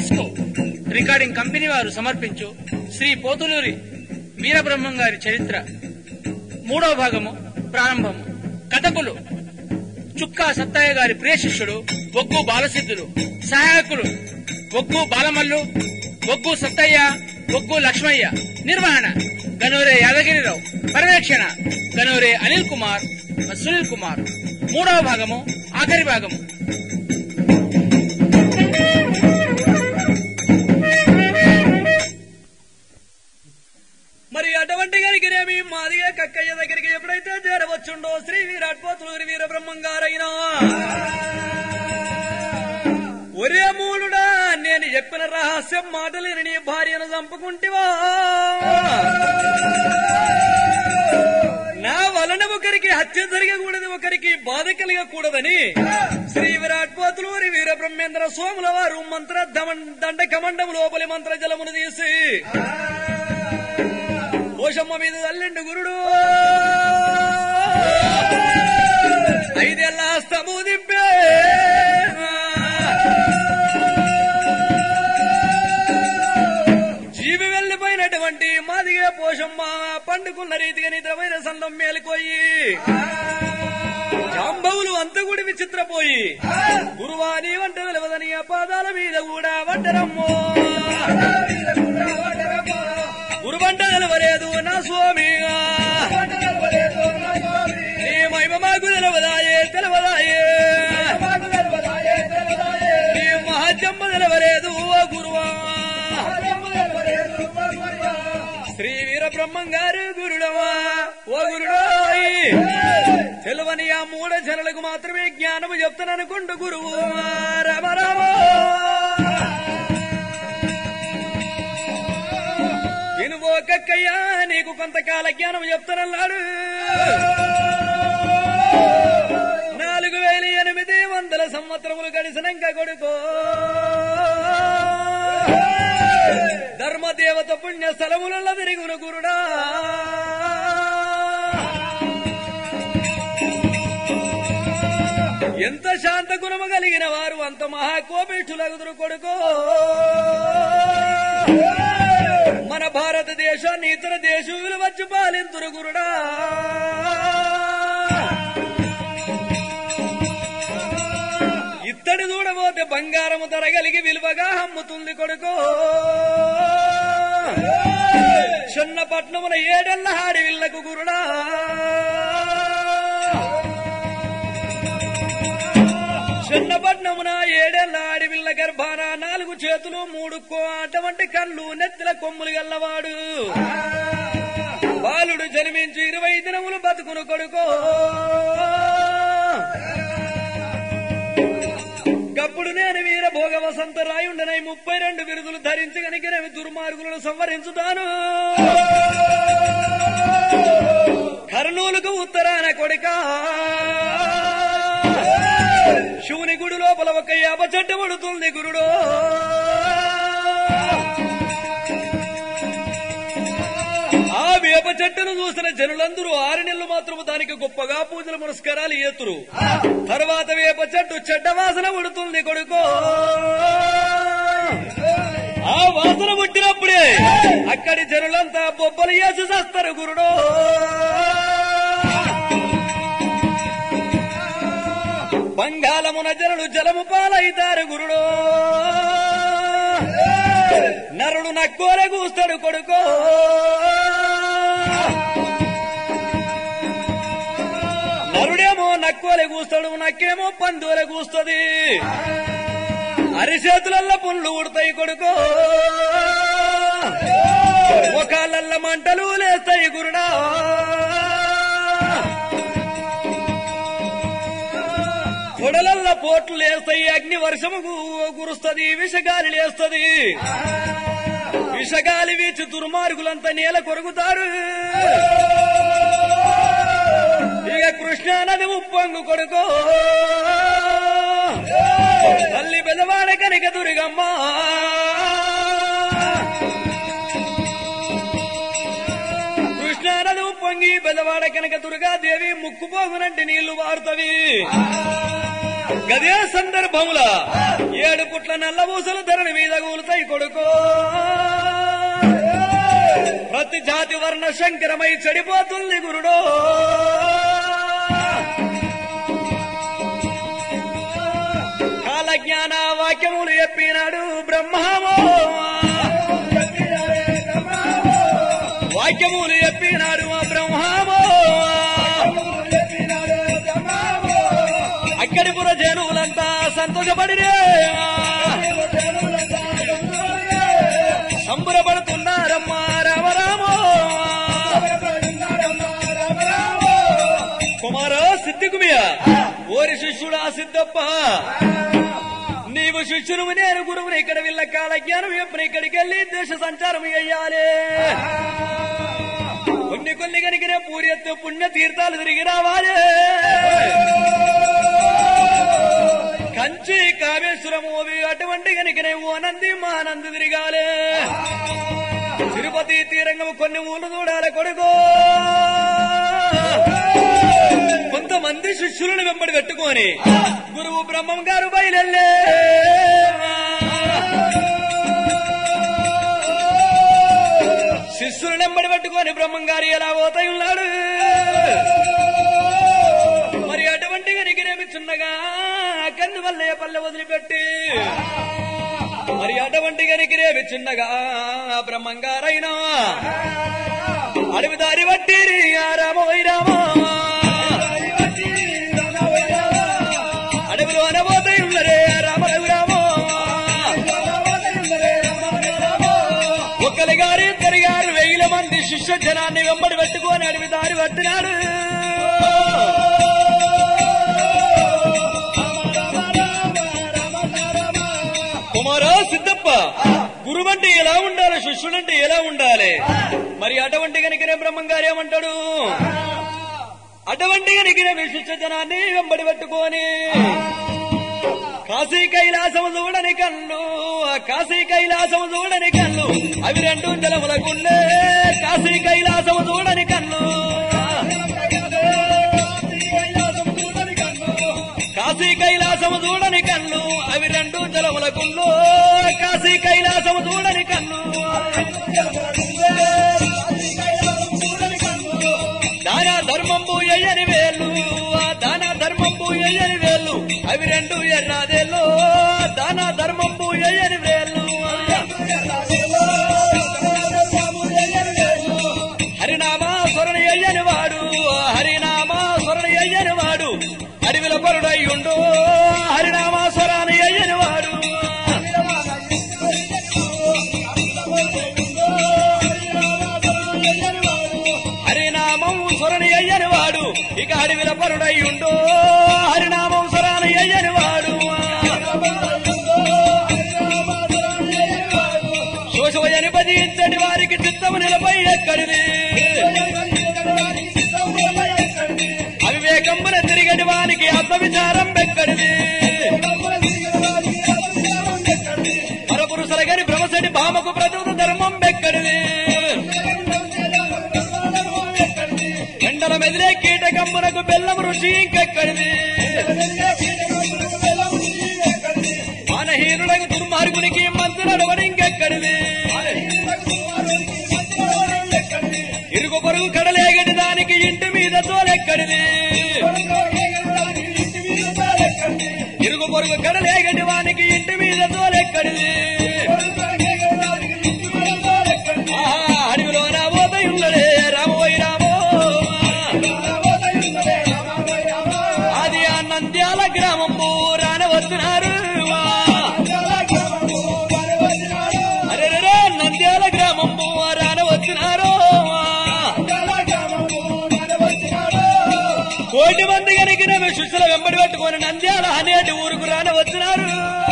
Disco recording company వారు సమర్పించు శ్రీ పోతులూరి వీరబ్రహ్మం గారి చరిత్ర 3వ భాగము ప్రారంభము. కథకులు చుక్కా సత్తయ్య గారి ప్రియ శిష్యుడు ఒగ్గు బాలసిద్ధులు, సహాయకులు ఒగ్గు బాలమల్లు, ఒగ్గు సత్తయ్య, ఒగ్గు లక్ష్మయ్య. నిర్వహణ గనూరే యాదగిరిరావు. పర్యవేక్షణ గనూరే అనిల్ కుమార్, సునీల్ కుమార్. 3వ భాగము ఆఖరి భాగము. మరి అటువంటి గారికి మాదిగా కక్కయ్య దగ్గరికి ఎప్పుడైతే చేరవచ్చుండో శ్రీ విరాట్ పోతులూరి వీరబ్రహ్మం గారైనా, ఒరే మూలుడా, నేను చెప్పిన రహస్యం మాటలేని నీ భార్యను చంపుకుంటివా? నా వలన ఒకరికి హత్య జరగకూడదు, ఒకరికి బాధ కలగకూడదని శ్రీ విరాట్ పోతులూరి వీరబ్రహ్మేంద్ర స్వాముల వారు మంత్ర దండకమండం లోపలి మంత్ర జలమును తీసి పోషమ్మ మీద తల్లిండు గురుడు. 5 ఏళ్ల హస్తము దింపే జీవి వెళ్లిపోయినటువంటి మాదిగా పోషమ్మ పండుకున్న రీతిగా నిద్రమైన సందం మేలుకోయి జాంబవులు అంతగుడి విచిత్రపోయి గురువా నీ వంట వెలవదని ఆ పాదాల మీద కూడా వడ్డరమ్మో. గురువంట తెలవలేదు నా స్వామిగా, నీ మహిమ మాకు తెలవదాయే తెలవదాయే, నీ మహాజమ్మ తెలవలేదు ఓ గురువా. శ్రీ వీరబ్రహ్మం గారు గురుడవా ఓ గురుడోయ్, తెలవని ఆ 3 జనులకు మాత్రమే జ్ఞానము చెప్తాననుకుంటూ గురువు రామ రామ. వినువో కక్కయ్యా, నీకు కొంతకాల జ్ఞానం చెప్తానన్నాడు. 4800 సంవత్సరములు గడిచినాక కొడుకో ధర్మదేవత పుణ్య స్థలములలో తిరుగును గురుడా. ఎంత శాంత గుణము కలిగిన వారు అంత మహాకోపేష్ఠులగుదురు కొడుకో. మన భారతదేశాన్ని ఇతర దేశములు వచ్చి పాలింతురు గురుడా. ఇత్తడి చూడబోతే బంగారము ధరగలిగి విలువగా అమ్ముతుంది కొడుకో. చిన్నపట్నమున 7 ఏళ్ల హాడి విల్లకు గురుడా. చిన్నపట్నమున 7 ఏళ్ల ఆడివిల్ల గర్భాన 4 చేతులు 3 అటువంటి కళ్ళు నెత్తిల కొమ్ములు గల్లవాడు బాలుడు జన్మించి 20 దినములు బతుకును కొడుకో. గప్పుడు నేను వీర భోగ వసంత రాయుండనై 32 బిరుదులు ధరించి గనుక నేను దుర్మార్గులను సంవరించుతాను. కర్నూలుకు ఉత్తరాన కొడుకా శివుని గుడి లోపల ఒక యాప చెట్టు పడుతుంది గురుడో. ఆ వేప చెట్టును చూసిన జనులందరూ 6 నెలలు మాత్రము దానికి గొప్పగా పూజలు పురస్కారాలు ఎత్తురు. తర్వాత వేప చెట్టు చెడ్డ వాసన ఉడుతుంది కొడుకో. ఆ వాసన పుట్టినప్పుడే అక్కడి జనులంతా బొబ్బలు వేసి చేస్తారు గురుడో. బంగాళమున జనులు జలము పాలైతారు గురుడో. నరుడు నక్కోర కూస్తాడు కొడుకో. నరుడేమో నక్కోలే కూస్తాడు, నక్కేమో పందోలే కూస్తుంది. అరిచేతులల్ల పుండ్లు ఉడతాయి కొడుకో. ముఖాలల్ల మంటలు లేస్తాయి గురుడా. కొడలల్ల పోట్లు లేస్తాయి, అగ్ని వర్షము కురుస్తుంది, విషగాలి లేస్తుంది. విషగాలి వీచి దుర్మార్గులంతా నేల కొరుగుతారు. ఇక కృష్ణానది ఉప్పొంగు కొడుకో. తల్లి బెదవాడ కనుక దుర్గమ్మ కృష్ణానది ఉప్పొంగి బెదవాడ కనుక దుర్గాదేవి ముక్కుపోగునంటే నీళ్లు వారుతవి. గదే సందర్భముల 7 పుట్ల నల్ల పూసలు ధరణి మీద కూలుతాయి కొడుకో ప్రతి జాతి వర్ణ శంకరమై చెడిపోతుంది గురుడో కాలజ్ఞాన వాక్యములు చెప్పినాడు బ్రహ్మమో వాక్యములు చెప్పినాడు బ్రహ్మమో అక్కడి పుర జనులంతా సంతోషపడిరే సంబరపడుతున్నారమ్మా రామరామో కుమారా సిద్ధికుమియ ఓరి శిష్యుడా సిద్ధప్ప నీవు శిష్యును నేను గురువుని ఇక్కడ వీళ్ళ కాల జ్ఞానం ఎప్పుడు ఇక్కడికి వెళ్ళి దేశ సంచారం అయ్యాలి కొన్ని కనుకనే పూర్యత్తు పుణ్య తీర్థాలు తిరిగి రావాలి కంచి కామేశ్వరము అటువంటి కనుకనే ఓనంది మానంది తిరగాలి తిరుపతి తీరంగము కొన్ని ఊళ్ళు చూడాలి కొడుకో కొంతమంది శిష్యులను వెంబడి పెట్టుకొని గురువు బ్రహ్మం గారు బయలుదే శిష్యులను వెంబడి పెట్టుకొని బ్రహ్మం గారు ఎలా పోతాయి ఉన్నాడు మరి అటువంటి గనికినేమి చిన్నగా కందువల్లే పల్లె వదిలిపెట్టి మరి అటువంటి గనికినేమి చిన్నగా బ్రహ్మం గారైనా అడవి దారి బట్టి రామోయ్ రామా అడవిలో అనబోతాయి ఉన్నరే రామరఘురామో ఒక్కలి గారు 1000 మంది శిష్య జనాన్ని వెంబడి పెట్టుకొని అడవి దారి పట్టినాడు కుమారా సిద్ధప్ప గురువంటే ఎలా ఉండాలి శిష్యుడంటే ఎలా ఉండాలి మరి అటువంటి కనుకనే బ్రహ్మం గారు ఏమంటాడు అటువంటి కనుకనే శిష్య జనాన్ని వెంబడి పెట్టుకొని కాశీ కైలాసము చూడని కళ్ళు కాశీ కైలాసము చూడని కళ్ళు అవి 2 జలములకుండే కాశీ కైలాసము చూడని కళ్ళు కాశీ కైలాసము చూడని కళ్ళు అవి 2 జలములకుండు కాశీ కైలాసము చూడని కళ్ళు దాన ధర్మంబు ఎయ్యని వేళ్ళు దాన ధర్మంబు ఎయ్యని వేళ్ళు అవి 2 ఎర్రాదేళ్ళు దాన ధర్మంబు ఎయ్యని వేళ్ళు హరినామా స్వరణి అయ్యని వాడు హరినామా స్వరణి అయ్యని వాడు అడవిల పరుడయ్యుండు హరినామా స్వరాన్ని అయ్యని వాడు హరినామం స్వరణి అయ్యని వాడు ఇక అడవిల పరుడయ్యుండు హరినామం స్వరాన్ని అయ్యని వాడు శోషవయని భజించని వారికి చిత్తము నిలపై ఎక్కడిది అవివేకంబున తిరిగటి వానికి ఆత్మవిచారం ఎక్కడిది పరపురుషుల గని భ్రమసటి భామకు ప్రతూత ధర్మం ఎక్కడిది ఎండల మెదిలే కీటకంబునకు బెల్లం రుచి ఇంకెక్కడిది మానహీనులకు దుర్మార్గునికి మంచు నడవడి ఇంకెక్కడిది ఇరుగు పొరుగు కడలేగటి దానికి ఇంటి మీద తోలెక్కడిది ఇరుగు పొరుగు కడలేగటి వానికి ఇంటి మీద తోలెక్కడిది అడవిలో రాబోతై ఉన్నడే రామోయ్ రామో అది ఆ నంద్యాల గ్రామము రానవస్తున్నారు అరే నంద్యాల గ్రామము రానవస్తున్నారు 1 మంది కనుక శిష్యుల వెంబడి పెట్టుకొని నంద్యాల అనేటి ఊరుకు రానవస్తున్నారు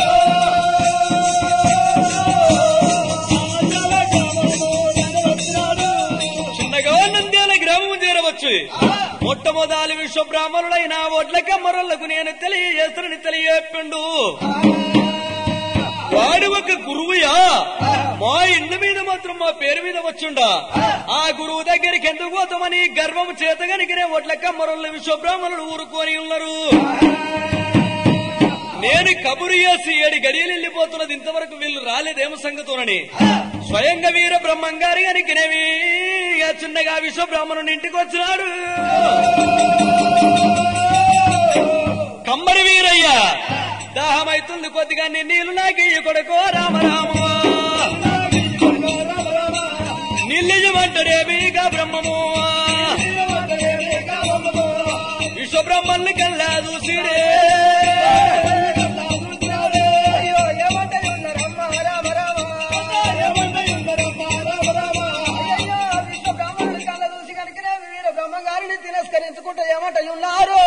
చిన్నగా నంద్యాల గ్రామం చేరవచ్చు మొట్టమొదటి విశ్వ బ్రాహ్మణుడైన ఒడ్ల కమ్మరులకు నేను తెలియజేస్తున్నని తెలియచెప్పిండు వాడు ఒక గురువుయా మా ఇంటి మీద మాత్రం మా పేరు మీద వచ్చుండా ఆ గురువు దగ్గరికి ఎందుకు పోతామని గర్వము చేత గనికినే ఒడ్ల కమ్మరుల విశ్వ బ్రాహ్మణులు ఊరుకొని ఉన్నారు కబురు చేసి 7 గడియలు వెళ్ళిపోతున్నది, ఇంతవరకు వీళ్ళు రాలేదేమో సంగతోనని స్వయంగా వీర బ్రహ్మంగారి అనికినవి చిన్నగా విశ్వబ్రాహ్మణుని ఇంటికి వచ్చినాడు. కమ్మరి వీరయ్య దాహమైతుంది కొద్దిగా నీళ్లు నాకయ్య కొడుకో రామరామ నిల్లిజమంటరేమిగా బ్రహ్మము విశ్వబ్రహ్మల్ని కల్లా చూసిడే బ్రహ్మగారిని తిరస్కరించుకుంటూ ఏమంటయున్నారు.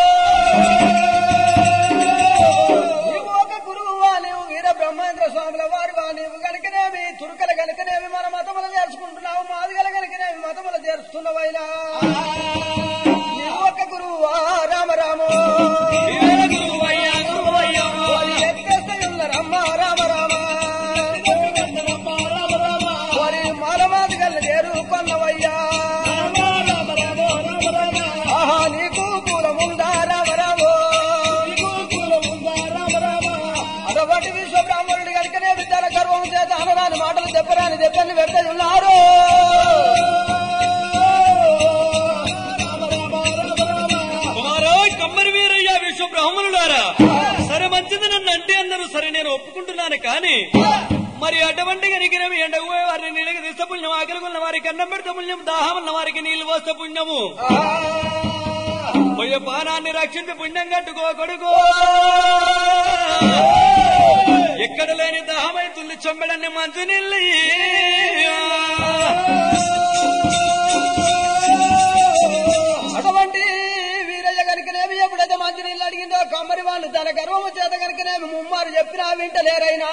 బ్రహ్మేంద్ర స్వాముల వారు నీవు కనుకనేమి తురుకలు కనుకనేమి మన మతములు చేర్చుకుంటున్నావు, మాదిగల కనుకనేమి మతములు చేర్చుతున్నవైనా నీవు ఒక గురువు రామరాము ఎత్తేస్తాయున్నారమ్మ రామరామ వారి మాల మాదిగల చేరుకొన్నవయ్యా. ఆహా నీకు పూలముందా రామరాము అటువంటి విశ్వబ్రాహ్మణుడి కనుకనే విద్యాల గర్వం చేత అనరాని మాటలు దెబ్బరాని దెబ్బని పెడుతున్నారు. కమ్మరి వీరయ్య విశ్వబ్రాహ్మణులారా సరే మంచిది నన్ను అంటే అన్నారు. సరే నేను ఒప్పుకుంటున్నాను, కానీ మరి అటువంటి కనికినవి ఎండకు పోయే వారిని నీళ్ళకి తీస్తే పుణ్యం, ఆకలి ఉన్న వారికి అన్నం పెడితే పుణ్యం, దాహం ఉన్న వారికి నీళ్లు పోస్తే పుణ్యము, పోయే పానాన్ని రక్షించి పుణ్యం కట్టుకో కొడుకో. ఎక్కడ లేని దాహమైతుంది చొంబెడన్ని మంచి నీళ్ళు. అటువంటి వీరయ్య కనుకనేమి ఎప్పుడైతే మంచి నీళ్ళు అడిగిందో కమ్మరి వాళ్ళు తన గర్వము చేత కనుకనేమి ముమ్మారు చెప్పినా వింటలేరైనా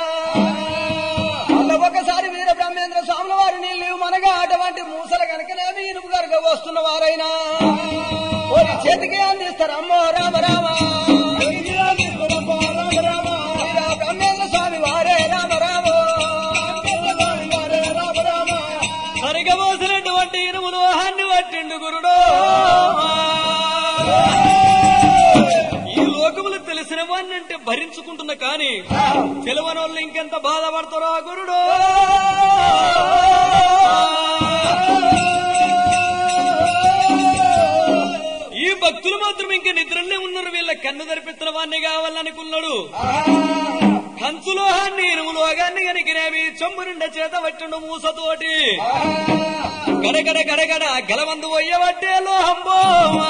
ఒకసారి వీర బ్రహ్మేంద్ర స్వాముల వారి నీళ్ళు మనగా అటువంటి మూసల కనుకనేమి ఇనుపు గరుగ వస్తున్న వారైనా చేతికి అందిస్తారమ్మో రామరామ బ్రహ్మేంద్ర స్వామి వారే రామరామ సరిగా పోసినటువంటి ఇనుము లోహాన్ని పట్టిండు గురుడు. ఈ లోకములు తెలిసిన వాన్నంటే భరించుకుంటున్నా, కానీ తెలవని వాళ్ళు ఇంకెంత బాధపడతారో గురుడు. ఈ భక్తులు మాత్రం ఇంకా నిద్రలే ఉన్నారు. వీళ్ళ కన్ను తెరిపిస్తున్న వాణ్ణి కావాలనుకున్నాడు. కంచులోహాన్ని ఇనుములోగాన్ని కనికినేవి చెంబు నిండా చేత పట్టిండు మూసతోటి గడగడ గడగడ గలమందు పోయ్యబట్టే లోహంబో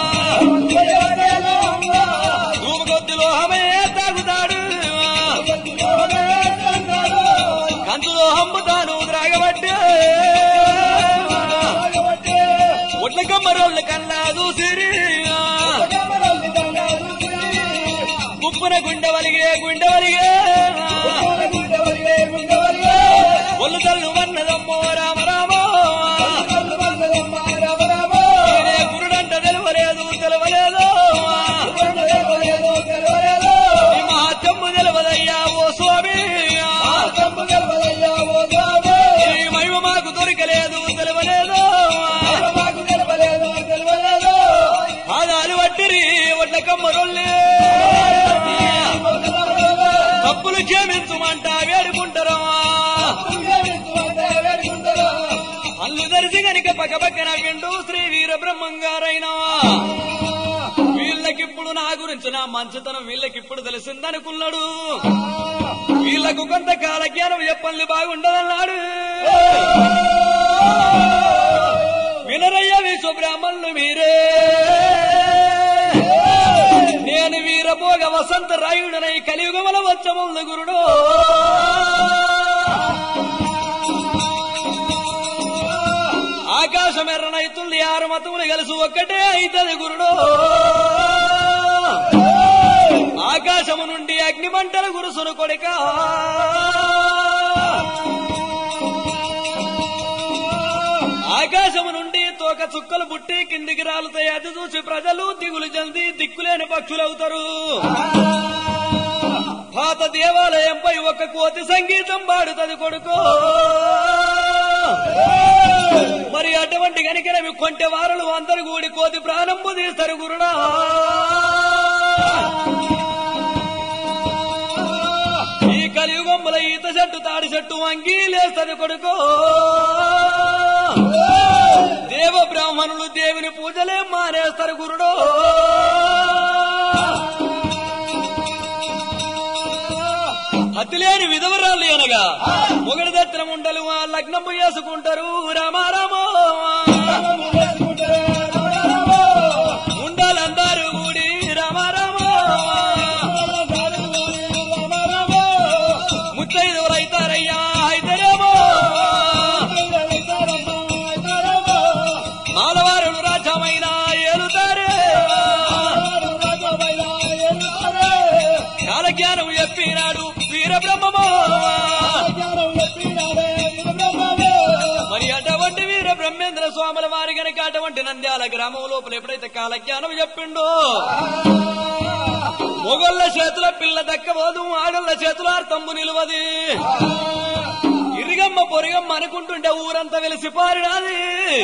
రూపు కొద్ది లోహమే తాగుతాడు. కంచు లోహంబు తాను త్రాగబట్టే ఒట్ల కమ్మరోళ్ళ కన్నా చూసిరి గుప్పున గుండె వలిగే ఒళ్ళు తల్లు వన్నదమ్మో రామరామో గురుడంట తెలవలేదు మహాత్మ్ము తెలవదయ్యా ఓ స్వామి, మహిమ మాకు దొరకలేదు తెలవలేదు. పాదాలు పట్టిరి ఒడ్ల కమ్మరోళ్ళే తప్పులు క్షమించుమంట వేడుకుంటారా. అల్లు దరిసి గనిక పక్కపక్కన విండు శ్రీ వీర బ్రహ్మంగారైనా వీళ్ళకిప్పుడు నా గురించి నా మంచితనం వీళ్ళకిప్పుడు తెలిసిందనుకున్నాడు. వీళ్లకు కొంతకాల జ్ఞానం చెప్పండి బాగుండదన్నాడు. వినరయ్య విశ్వబ్రాహ్మణులు మీరే, నేను వీరభోగ వసంత రాయుడనై కలియుగముల వచ్చముందు గురుడు. ఆకాశం ఎర్రనైతుంది 6 మతములు కలిసి ఒక్కటే అయితది గురుడు. ఆకాశము నుండి అగ్నిమంటల గురుసును కొడుక ఆకాశము నుండి తోక చుక్కలు పుట్టి కిందికి రాలుతాయి. అది చూసి ప్రజలు దిగులు చెంది దిక్కులేని పక్షులవుతారు. పాత దేవాలయంపై ఒక కోతి సంగీతం పాడుతుంది కొడుకో. మరి అటువంటి కనుకనవి కొంటె వారులు అందరు కూడి కోతి ప్రాణం పొందిస్తారు గురుడా. చెట్టు తాడి చెట్టు వంగి లేస్తది కొడుకో దేవ బ్రాహ్మణులు దేవుని పూజలే మానేస్తారు గురుడో అతిలేని విధవరాళ్ళు అనగా మొగడి దత్తన ఉండలు లగ్నం చేసుకుంటారు రామారామో ఉండాలందరూ కూడి రామారామో ముత్తైదువులైతారయ్యా అయితేరేమో మాలవారులు రాజ్యమైన ఏలుతారే కాలజ్ఞానం చెప్పినాడు వీరబ్రహ్మమో మరి అటువంటి వీర బ్రహ్మేంద్ర స్వాముల వారి గనక అటువంటి నంద్యాల గ్రామం లోపల ఎప్పుడైతే కాలజ్ఞానం చెప్పిండో మొగళ్ళ చేతుల పిల్ల దక్కబోదు ఆడళ్ళ చేతుల అర్థంబు నిలువది ఇరిగమ్మ పొరిగమ్మ అనుకుంటుంటే ఊరంతా వెలిసి పారినాది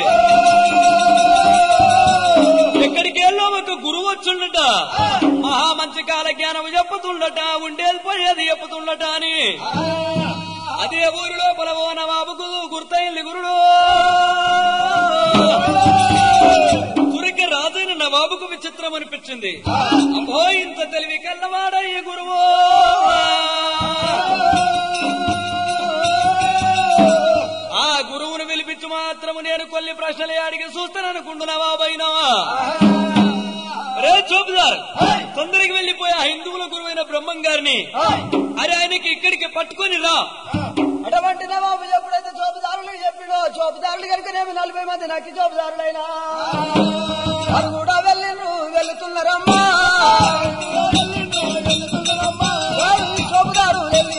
ఎక్కడికెళ్ళో ఒక గురువు వచ్చుండట మహా మంచి కాల జ్ఞానం చెప్పుతుండట ఉండేది పోయేది చెప్పుతుండట అని అదే ఊరి లోపల ఓ నవాబుకు గుర్తయింది గురుడు గురికి రాజైన నవాబుకు విచిత్రం అనిపించింది అబ్బో ఇంత తెలివి కన్నవాడయ్య గురువు ఆ గురువును పిలిపించి మాత్రము నేను కొన్ని ప్రశ్నలే అడిగి చూస్తాననుకుంటున్నావా పైన రే చూపుదారు తొందరకి వెళ్లిపోయా హిందువుల గురువైన బ్రహ్మం గారిని అరే ఆయనకి ఇక్కడికి పట్టుకొని రా అటువంటి నవాబు ఎప్పుడైతే చోపుదారులకు చెప్పినో చోపుదారులు కనుకనేమి 40 మంది నక్కి చోపుదారులైనా అది కూడా వెళ్తున్నారమ్మా చోపుదారు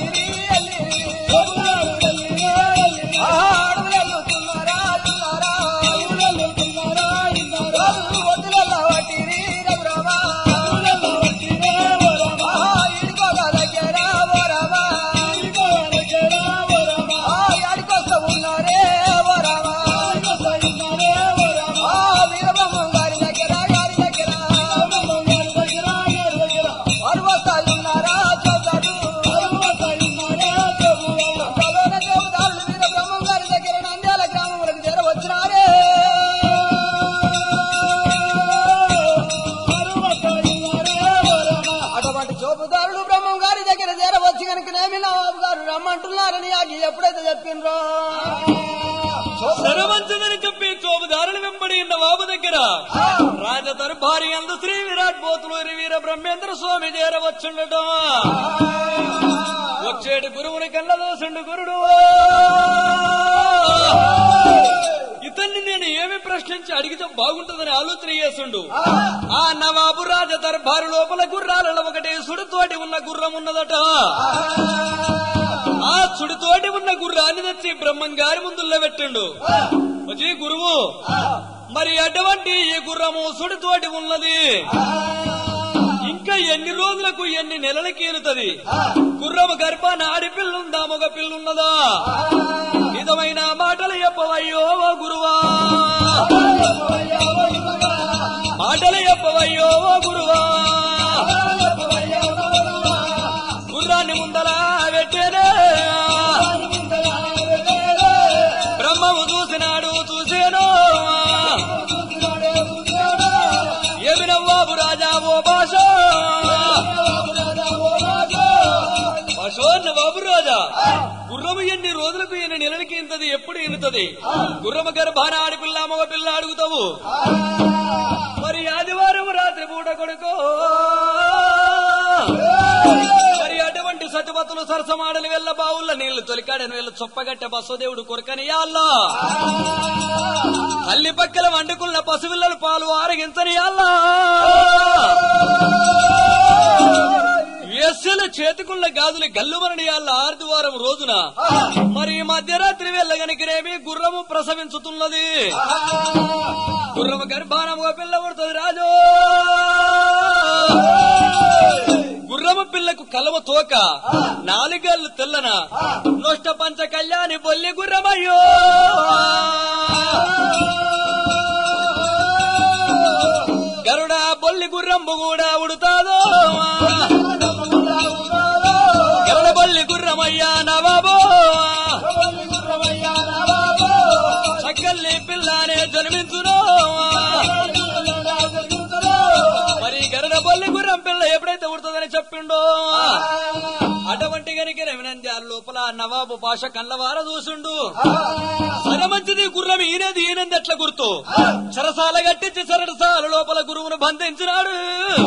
రమ్మంటున్నారని ఆగి ఎప్పుడైతే చెప్పిండ్రో సరవంచదని చెప్పి చోపుదారులు వెంబడి నవాబు దగ్గర రాజదర్బారి అందు శ్రీ విరాట్ పోతులూరి వీర బ్రహ్మేంద్ర స్వామి చేరవచ్చుండటం వచ్చేటి గురువుని కళ్ళదోసుండు గురుడు ఇతన్ని నేను ఏమి ప్రశ్నించి అడిగితే బాగుంటుందని ఆలోచన చేస్తుండు ఆ నవాబు రాజ దర్బారు లోపల గుర్రాలలో ఒకటి సుడితోటి ఉన్న గుర్రం ఉన్నదట ఆ సుడితోటి ఉన్న గుర్రాన్ని తెచ్చి బ్రహ్మం గారి ముందుల్లో పెట్టిండు వచ్చి గురువు మరి అటువంటి ఈ గుర్రము సుడితోటి ఉన్నది ఇంకా ఎన్ని రోజులకు ఎన్ని నెలలకి ఏలుతుంది గుర్రము గర్భాన ఆడిపిల్లుందా మగ పిల్లున్నదా నిజమైన మాటలు చెప్పవయ్యో ఓ గురువా మాటలు చెప్పవయ్యో ఓ గురువా గుర్రాన్ని ముందలా పెట్టేనే బ్రహ్మము చూసినాడు చూసేను ఏమి నవ్వాబు రాజా ఓ భాష నవాబు రాజా గుర్రము ఎన్ని రోజులకు ఎన్ని నెలలకి ఇంతది ఎప్పుడు ఎన్నుతుంది గుర్రము గర్భాన ఆడిపిల్ల మగ పిల్ల అడుగుతావు మరి ఆదివారం రాత్రి పూట కొడుకో మరి అటువంటి సతిపతులు సరసమాడలు వెళ్ళ బావుల నీళ్లు తొలికాడని వెళ్ళ చొప్పగట్టె బసోదేవుడు కొరకనియాల్లా తల్లి పక్కల వండుకున్న పసిపిల్లలు పాలు ఆరగించనియాల్లా వేసల చేతికున్న గాజులు గల్లుమరనియాల ఆదివారం రోజున మరి మధ్యరాత్రి వెళ్ళగనికిరేమి గుర్రము ప్రసవించుతున్నది గుర్రము గర్భానముగా పిల్ల పడుతుంది రాజు గుర్రము పిల్లకు కలవ తోక నాలుగేళ్లు తెల్లన నొష్ట పంచ కళ్యాణి బొల్లి గుర్రమయ్యో గరుడ బొల్లి గుర్రంబు కూడా ఉడుతాదో గరుడ బొల్లి గుర్రమయ్యా నవాబో ఉడుతుందని చెప్పిండు. అటువంటి గనికి రవినంద్యాల లోపల నవాబు పాష కళ్ళవార చూసిండు. సరే మంచిది గుర్రం ఈయనది ఈయనంది ఎట్లా గుర్తు చెరసాల కట్టించి సరడసాల లోపల గురువును బంధించినాడు.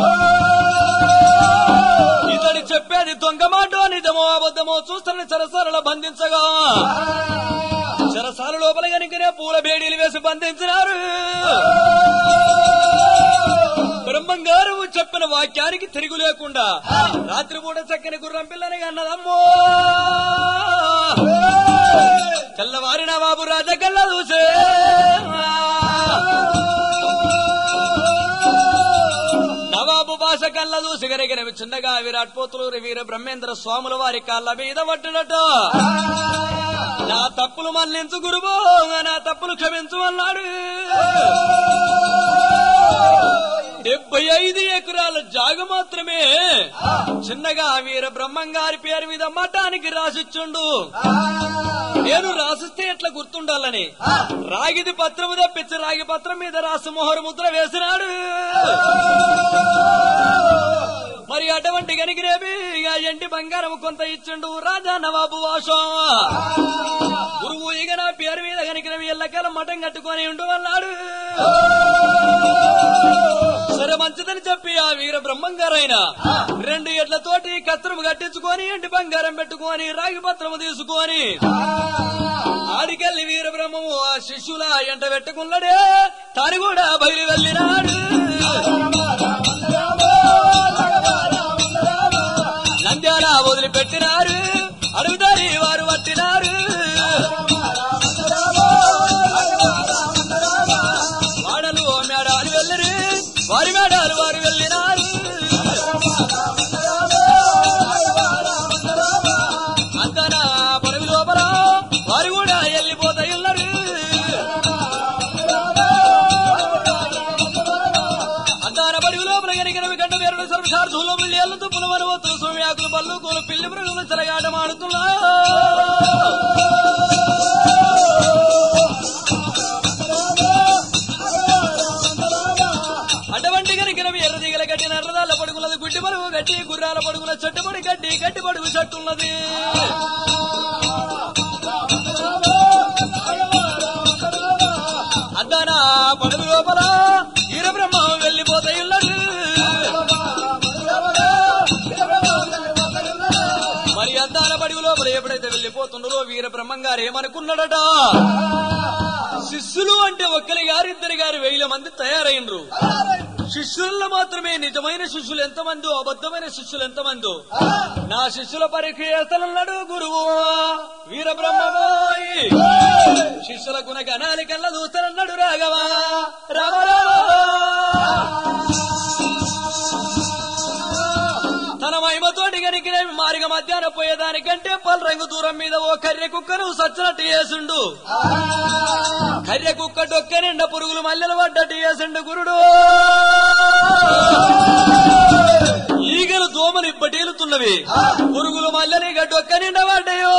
ఇతడి చెప్పేది దొంగ మాట నిజమో అబద్ధమో చూస్తానని చెరసాలలో బంధించగా చెరసాల లోపల కనుకనే పూల బేడీలు వేసి బంధించినారు. బ్రహ్మంగారు చెప్పిన వాక్యానికి తిరుగు లేకుండా రాత్రిపూట చక్కని గుర్రం పిల్లని అన్నదమ్మో. తెల్లవారి నవాబు రాజా కళ్ళ చూసే నవాబు భాష కళ్ళ చూసి గరిగినవి చిన్నగా విరాట్ పోతులూరి వీర బ్రహ్మేంద్ర స్వాముల వారి కాళ్ళ మీద పట్టినట్ట. నా తప్పులు మన్నించు గురువో, నా తప్పులు క్షమించు అన్నాడు. 75 ఎకరాల జాగ మాత్రమే చిన్నగా వీర బ్రహ్మంగారి పేరు మీద మఠానికి రాసిచ్చుండు. నేను రాసిస్తే ఎట్లా గుర్తుండాలని రాగిది పత్రము తప్పించి రాగి పత్రం మీద రాసి మొహరు ముద్ర వేసినాడు. మరి అటువంటి గనికిరేమి ఎంటి బంగారం కొంత ఇచ్చిండు రాజా నవాబు వాషం. గురువు ఇక నా పేరు మీద గనికిరేమి ఎల్లకాలం మఠం కట్టుకొని ఉండు అన్నాడు. సరే మంచిదని చెప్పి ఆ వీర బ్రహ్మంగారైన 2 ఎడ్లతోటి కత్రము కట్టించుకొని ఎంటి బంగారం పెట్టుకొని రాగి పత్రము తీసుకొని ఆడికెళ్ళి వీర బ్రహ్మము ఆ శిష్యుల ఎంట పెట్టుకున్నాడే. తాను కూడా బయలు వెళ్ళినాడు. నంద్యాల వదిలిపెట్టినారు. అడుగుదారి వారు పట్టినారు. వాడలు మేడాలు వెళ్ళరు. వారి మేడాలు వారు వెళ్ళినారు. అంతనా పడవి లోపల వారు కూడా వెళ్ళిపోతాయి ఉన్నారు. అంతాన పడవి లోపల గనిగినవి గంట వేరుడు సర్వశార్థులు బిల్లేళ్లతో పులవనవతులు సోమ్యాకులు పళ్ళు కూలు పిల్లి మృగులు చెలగాటమాడుతున్నా. అటువంటి గనిగినవి ఎర్రదిగల గడ్డి నర్రదాల పడుగులది గుడ్డి పరుగు గడ్డి గుర్రాల పడుగుల చెట్టుబడి గడ్డి గడ్డి పడుగు చెట్టున్నది. అందాన పడుగు లోపల వీరబ్రహ్మ వెళ్లిపోతాయి ఉన్నాడు. మరి అందాన పడుగు లోపల ఎప్పుడైతే వెళ్లిపోతుండో వీరబ్రహ్మంగారు ఏమనుకున్నాడట, శిష్యులు అంటే ఒక్కరి గారు 2 గారు 1000 మంది తయారైనరు. శిష్యుల్లో మాత్రమే నిజమైన శిష్యులు ఎంతమందో అబద్ధమైన శిష్యులు ఎంతమందో నా శిష్యుల పరీక్ష చేస్తానన్నాడు గురువు వీరబ్రహ్మమోయి. శిష్యుల గుణగణాలి కల్లా చూస్తానన్నాడు రాఘవా రామరామ. తన మహిమతోటి గనికి మారిగ మధ్యాహ్నం పోయేదానికంటే పల్రంగు దూరం మీద ఓ కర్రె కుక్కను సచ్చినట్టు చేసిండు. కర్రె కుక్క డొక్క నిండా పురుగులు మల్లెలు పడ్డట్టు చేసిండు గురుడు. ఈగలు దోమలు ఇప్పటేలుతున్నవి. పురుగులు మల్లెని డొక్క నిండా పడ్డాయో.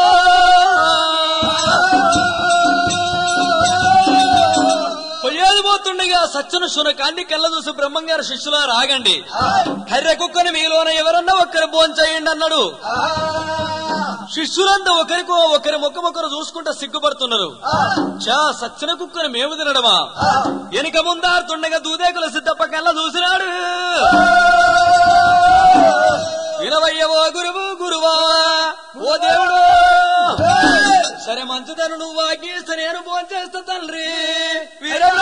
పొయ్యేది పోతుండగా సచ్చన శునకాన్ని కళ్ళ చూసి బ్రహ్మంగారు శిష్యులా రాగండి, కర్రె కుక్కని మీలోన ఎవరన్నా ఒక్కరు భోంచేయండి అన్నాడు. శిష్యులంతా ఒకరి ముఖమొకరు చూసుకుంటా సిగ్గుపడుతున్నారు. చా సచ్చన కుక్కని మేము తినడమా? వెనుక ముందారుతుండగా దూదేకుల సిద్ధప్ప కళ్ళ చూసినాడు. వినవయ్యవో గురువు గురువా ఓ దేవుడు, సరే మంచిదను నువ్వు ఆజ్ఞిస్తే నేను భోంచేస్తా తండ్రి వీరరా.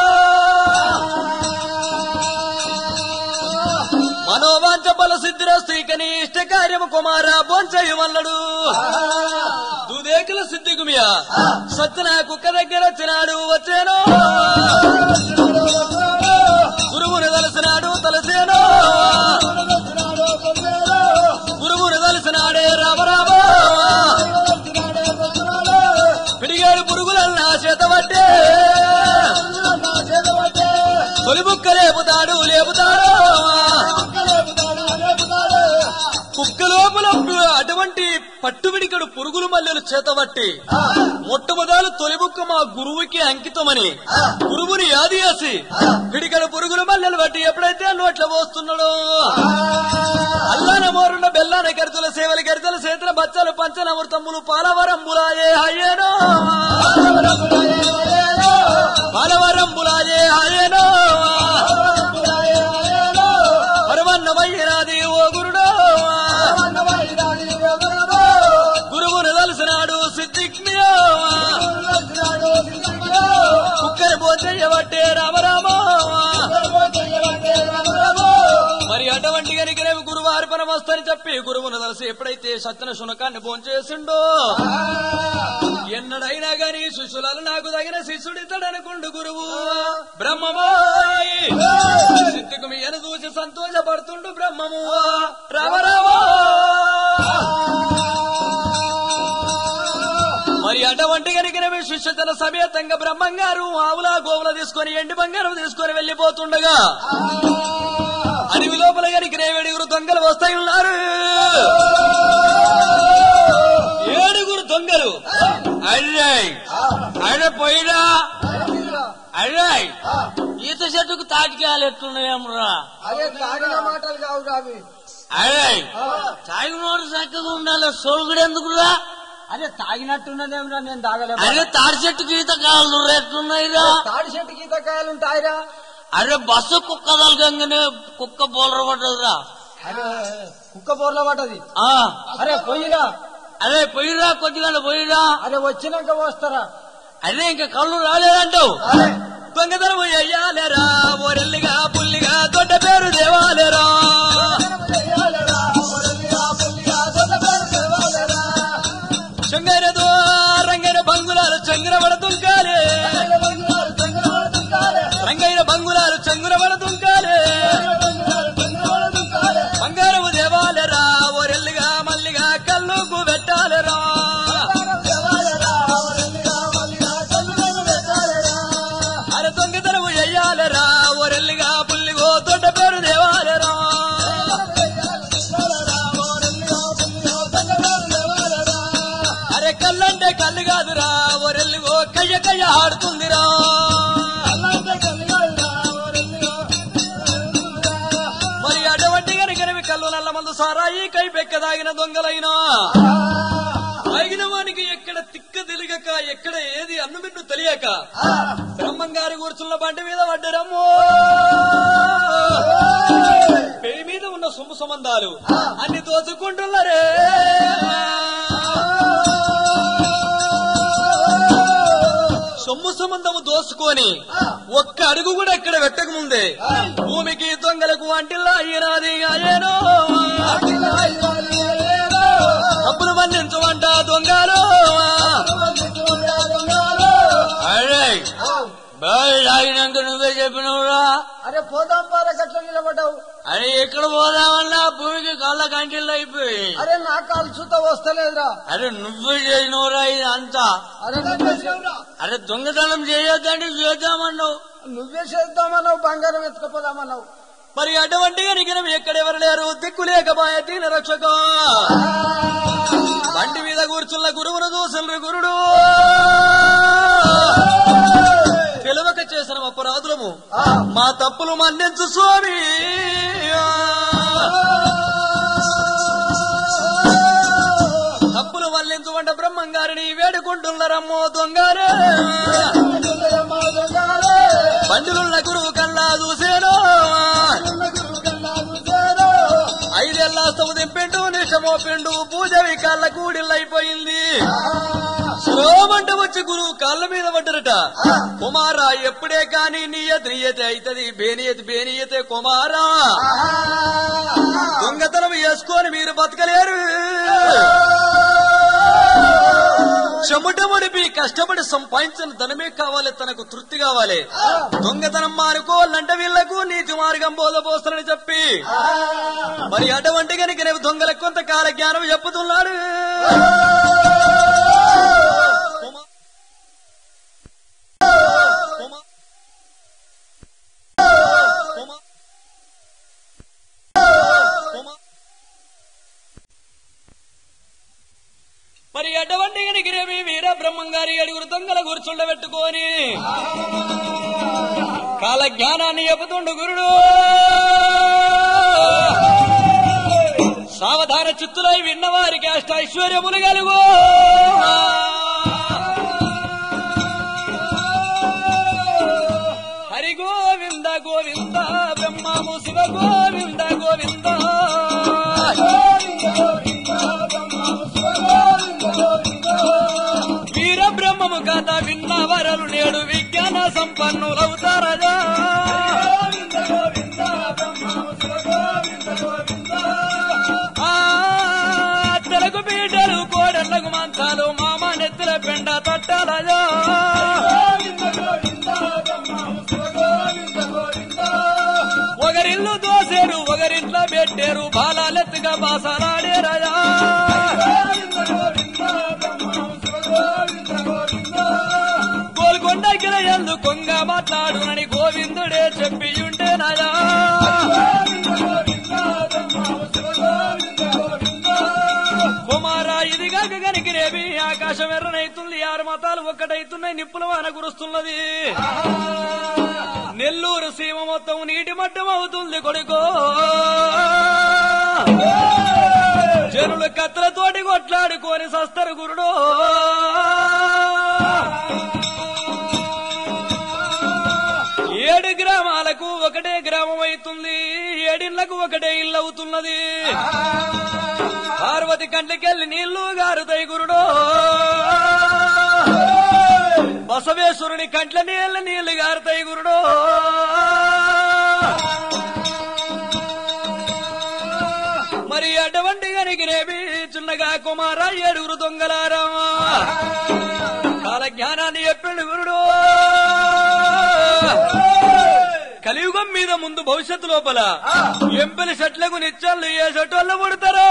మనోవాంఛ బల సిద్ధిరస్తు ఇక నీ ఇష్ట కార్యము కుమారా భోంచేయమన్నాడు. దూదేకుల సిద్ధిగుమియా సత్యన కుక్క దగ్గర వచ్చినాడు. వచ్చేను గురువుని తలసినాడు తలసేను. గురువుని తలసినాడే రామరామ. పిడిగాడు పురుగులన్నా చేతబట్టే తొలి బుక్క లేపుతాడు లేపుతాడు. కుక్క లోపల అటువంటి అటువంటి పట్టుబిడికడు పురుగులు మల్లెలు చేతబట్టి మొట్టమొదలు తొలిబుక్క మా గురువుకి అంకితమని గురువుని యాది చేసి పిడికడు పురుగులు మల్లెలు బట్టి ఎప్పుడైతే నోట్ల పోస్తున్నాడో అల్లాన మోరున్న బెల్లాన గరితల సేవలు గరితల చేతుల బచ్చలు పంచల అమృతములు పాలవరంబులాయే అయ్యేనో పాలవరంబులాయే అయ్యేనో పరమన్నమయ్యనాది ఓ గురుడో గురువును తలసినాడు సిద్ధిజ్ఞో కుక్కర పోతయ్యబట్టే రామరామో మరి అటువంటి గనిక గురువు అర్పణ వస్తని చెప్పి గురువును తలసి ఎప్పుడైతే సత్యన శునకాన్ని భోంచేసిండో ఎన్నడైనా గాని శిష్యులను నాకు తగిన శిష్యుడితడనుకుండు గురువు బ్రహ్మమాయి సిద్ధికు మీయను చూసి సంతోషపడుతుండు బ్రహ్మము రామరామో మరి అటువంటి కనుక శిష్యుతన సమేతంగా బ్రహ్మంగారు ఆవుల గోవుల తీసుకొని ఎండి బంగారం తీసుకొని వెళ్లిపోతుండగా అడవి లోపల కనుక ఏడుగురు దొంగలు వస్తాయి ఉన్నారు ఏడుగురు దొంగలు అయ్యాయి అడ పోయినా అయ్యాయి ఈత చెట్టుకు తాటికాయలు ఎట్లున్నాయమ్రా అదే తాగిన మాటలు కావు రావి అయ్యాయి తాగినోడు చక్కగా ఉండాలి సోలుగుడు ఎందుకురా అదే తాగినట్టున్నదేమిరా నేను తాగలేదు అరే తాడి చెట్టుకి ఈత కాయలు ఎట్లున్నాయిరా తాడి చెట్టుకి ఈతకాయలు ఉంటాయిరా అరే బస్సు కుక్క తలగంగానే కుక్క బోలర పడ్డదిరా అరే కుక్క బోర్ల పడ్డది అరే పొయ్యిరా అరే పోయిరా కొద్దిగా పోయిరా అరే వచ్చినాక వస్తారా అదే ఇంకా కళ్ళు రాలేదంటావు దొంగతనం అయ్యాలేరా ఓరెల్లిగా పుల్లిగా దొడ్డ పేరు దేవాలేరా చెంగైనదో రంగైన బంగులాలు చెంగున పడుతుంకాలే రంగైన బంగులాలు చెంగున పడుతుంకాలే బంగారము దేవాలేరా ఓరెల్లిగా మల్లిగా కళ్ళుకు పెట్టాలేరా అరే దొంగతనము చెయ్యాలేరా ఓరెల్లిగా పుల్లిగో దొడ్డ పేరు దేవాలేరా అరే కళ్ళంటే కళ్ళు కాదురా ఓరెల్లిగో కయ్య కయ్య ఆడుతుందిరా మరి అటువంటి కనుకనవి కళ్ళు నల్ల మందు సారాయి కై పెక్కదాగిన దొంగలైనా తాగిన వానికి ఎక్కడ తిక్క తెలియక ఎక్కడ ఏది అన్నుమిన్ను తెలియక బ్రహ్మంగారు కూర్చున్న బండి మీద పడ్డరమ్మో పేరు మీద ఉన్న సొమ్ము సంబంధాలు అన్ని దోచుకుంటున్నారే సొమ్ము సంబంధము దోసుకొని ఒక్క అడుగు కూడా ఎక్కడ పెట్టక ముందే భూమికి దొంగలకు అంటిల్లా అయ్యినాది అయ్యేనో డబ్బులు మన్నించమంట దొంగలు తాగినాక నువ్వే చెప్పినవురా అరే పోదాం పారా గట్ల నిలబడ్డావు అరే ఎక్కడ పోదామన్నా భూమికి కాళ్ళ కంటిల్లో అయిపోయి అరే నా కాలు చూత వస్తలేదురా అరే నువ్వే చేసినవురా ఇది అంతా అరే దొంగతనం చేయొద్దంటే చేద్దామన్నావు నువ్వే చేద్దామన్నావు బంగారం ఎత్తుకుపోదామన్నావు మరి అటువంటిగా నిగిరం ఎక్కడెవరు లేరు దిక్కు లేకపాయ దీన రక్షక బండి మీద కూర్చున్న గురువును చూసిన గురుడు తెలివక చేసిన అపరాధులము మా తప్పులు మన్నించు స్వామి తప్పులు మన్నించువంట బ్రహ్మంగారిని వేడుకుంటున్నారమ్మో దొంగారే బండిలున్న గురువు కల్లా చూసేనో ఐదేళ్ల సము దింపిండు నిషమోపిండు పూజవి కాళ్ళ కూడిళ్ళైపోయింది శిరోమంట వచ్చి గురువు కాళ్ళ మీద పడ్డరట కుమారా ఎప్పుడే కాని నీయతే అయితది బేనియతే కుమారా దొంగతనం వేసుకొని మీరు బతకలేరు చెమట ముడిపి కష్టపడి సంపాదించిన ధనమే కావాలి తనకు తృప్తి కావాలి దొంగతనం మానుకోవాలంటే వీళ్లకు నీతి మార్గం బోధపోస్తానని చెప్పి మరి అటువంటి కనుక దొంగలకు కొంతకాల జ్ఞానం చెప్పుతున్నాడు మరి అటువంటి గనికిరేమి వీర బ్రహ్మంగారి 7 దొంగల కూర్చుండబెట్టుకొని కాల జ్ఞానాన్ని చెబుతుండు గురుడు. సావధాన చిత్తులై విన్నవారికి అష్టైశ్వర్యములు కలుగు. హరి గోవింద గోవింద బ్రహ్మము శివ గోవింద గోవింద. వీర బ్రహ్మము కథ విన్న వరలు నేడు విజ్ఞాన సంపన్నులవుతారదా. తెలుగు బీటలు కోడళ్లకు మంచాలు మామ నెత్తుల పెండ తట్టాలదా. ఒకరిల్లు దోసేరు ఒకరింట్లో పెట్టారు బాలాలెత్తుగా బాసలాడేరదా. గోల్కొండ గిలయందు కొంగ మాట్లాడునని గోవిందుడే చెప్పియుండేనదా. కుమారా ఇదిగాక గనికిరేవి ఆకాశం ఎర్రనైతుంది 6 మతాలు ఒక్కటైతున్నాయి నిప్పుల వాన కురుస్తున్నది. నెల్లూరు సీమ మొత్తం నీటి మట్టం అవుతుంది కొడుకో. జనులు కత్తలతోటి కొట్లాడుకొని సస్తరు గురుడు. 7 గ్రామాలకు ఒకటే గ్రామం అవుతుంది 7 ఇళ్లకు ఒకటే ఇల్లు అవుతున్నది. పార్వతి కంట్లకెళ్ళి నీళ్లు గారుతాయి గురుడు. బసవేశ్వరుని కంట్ల నీళ్లు గారుతాయి గురుడు. మరి అటువంటి గనికిరేవి చిన్నగా కుమారా 7 దొంగలారా కాల జ్ఞానాన్ని చెప్పిండు గురుడు. కలియుగం మీద ముందు భవిష్యత్తు లోపల ఎంపెలి చెట్లకు నిత్యాలు ఏ చెట్టు పుడతారో.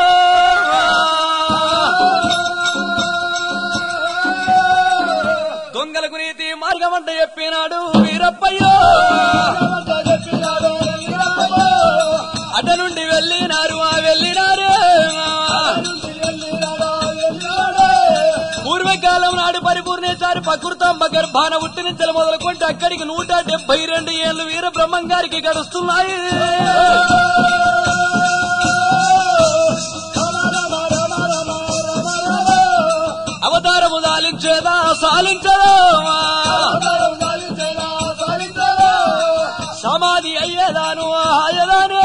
దొంగలకు నీతి మార్గం అంట చెప్పినాడు వీరప్పయ్యో. అట నుండి వెళ్ళినారు వెళ్ళినారే. పూర్వకాలం నాడు పరిపూర్ణేశారి ప్రకృతంబ గర్భాన ఉట్టి నుంచి మొదలుకుంటే అక్కడికి 172 ఏళ్లు వీర బ్రహ్మంగారికి గడుస్తున్నాయి. అవతారము సాలించేదా సాలించదా. సమాధి అయ్యేదాను ఆయదానే.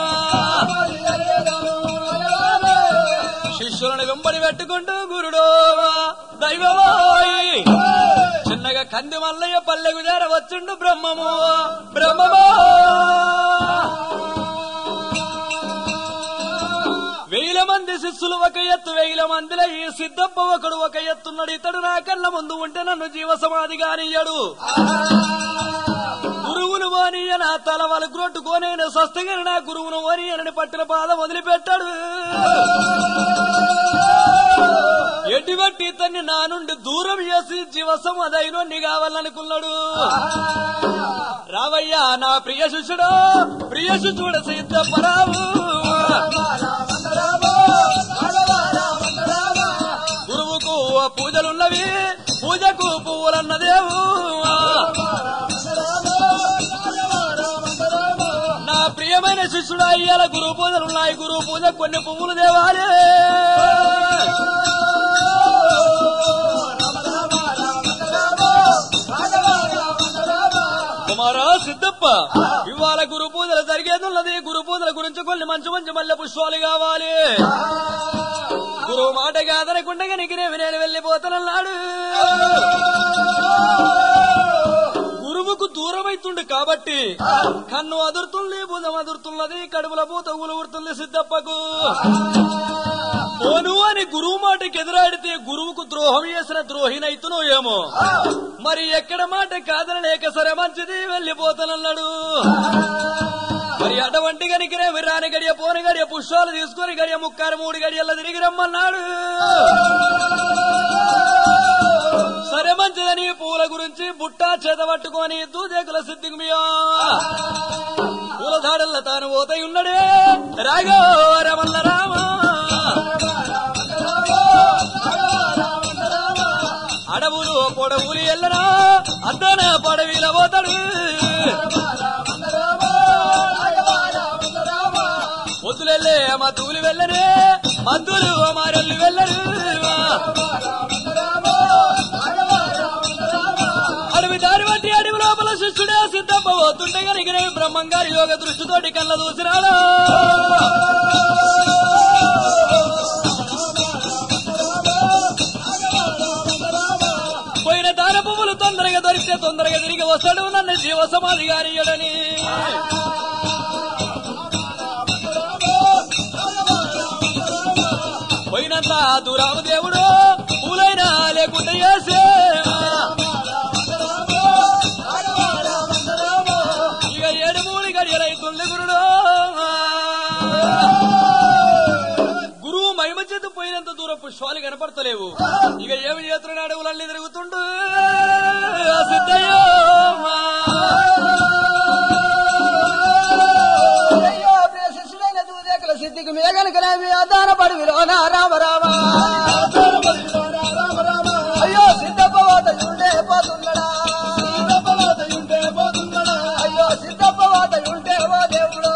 శిష్యులను వెంబడి పెట్టుకుంటూ గురుడో దైవమోయ్ చిన్నగా కంది మల్లయ్య పల్లెకు చేరవచ్చుండు బ్రహ్మము బ్రహ్మమో. 1000 మంది శిష్యులు ఒక ఎత్తు 1000 మందిలో ఈ సిద్ధప్ప ఒకడు ఒక ఎత్తున్నాడు. ఇతడు నా కళ్ళ ముందు ఉంటే నన్ను జీవ సమాధి కానియ్యడు. గురువును ఓనియ నా తల వాళ్ళకు రొట్టుకోనేను స్వస్థగాని నా గురువును ఓనియనని పట్టిన పాదం వదిలిపెట్టాడు. ఎటువంటి ఇతన్ని నా నుండి దూరం చేసి జీవ సమాధి కావాలనుకున్నాడు. రావయ్యా నా ప్రియ శిష్యుడు ప్రియ శిష్యుడు సిద్ధపరావు. గురువుకు పూజలున్నవి పూజకు పువ్వులన్నదేవు. నా ప్రియమైన శిష్యుడు అయ్యాల గురువు పూజలున్నాయి గురువు పూజ కొన్ని పువ్వులు దేవాలి. కుమారా సిద్ధప్ప ఇవాళ గురు పూజలు జరిగేదున్నది. గురు పూజల గురించి కొన్ని మంచి మంచి మల్లె పుష్పాలు కావాలి. గురువు మాట కాదనకుండా గనికిరేవి నేను వెళ్ళిపోతానన్నాడు. గురువుకు దూరమైతుండు కాబట్టి కన్ను అదురుతుంది భుజం అదురుతున్నది కడుపుల పూత ఊలుగుడుతుంది సిద్ధప్పకు. పోను అని గురువు మాటకి ఎదురాడితే గురువుకు ద్రోహం చేసిన ద్రోహినైతునో ఏమో. మరి ఎక్కడ మాట కాదనలేక సరే మంచిది వెళ్ళిపోతానన్నాడు. మరి అటువంటి గనికిరేవి రాని గడియ పోని గడియ పుష్పాలు తీసుకుని గడియ 3 గడియల్లో తిరిగి రమ్మన్నాడు. సరే మంచిదని పూల గురించి బుట్టా చేత పట్టుకొని దూదేకుల సిద్ధిమియా పూల దాడల్ల తాను పోతై ఉన్నాడే. రాఘవ రమల్ల రామ వెళ్ళరా అద్దన పడవిల పోతాడు పొద్దులెళ్ళే మద్దులు వెళ్ళరే మద్దులు మారెళ్ళు వెళ్ళరు అడవి దారి బట్టి అడవి లోపల శిష్యుడే సిద్ధప్ప పోతుంటే కనుక బ్రహ్మంగారి యోగ దృష్టితోటి కళ్ళ దూసిరాడా పోయిన దాన పువ్వులు తొందరగా దొరికితే తొందరగా తిరిగి వస్తాడు నన్ను జీవ సమాధి గానియడని పోయినంత దురామదేవుడు పూలైనా లేకుండా చేసే ఇక 7 గడియలైతుంది గురువు మహిమ చేత పోయినంత దూరం పుష్పాలు కనపడతలేవు ఇక ఏమి చేతున్న అడవులన్నీ తిరుగుతుండు సిద్ధయ్యో సిద్ధికి మేఘనకనేమి ఆధార పడివిలోనా రామ రామ అయ్యో సిద్ధప్ప వాతయుండే పోతున్నాడా అయ్యో సిద్ధప్ప వాతయుంటే ఓ దేవుడు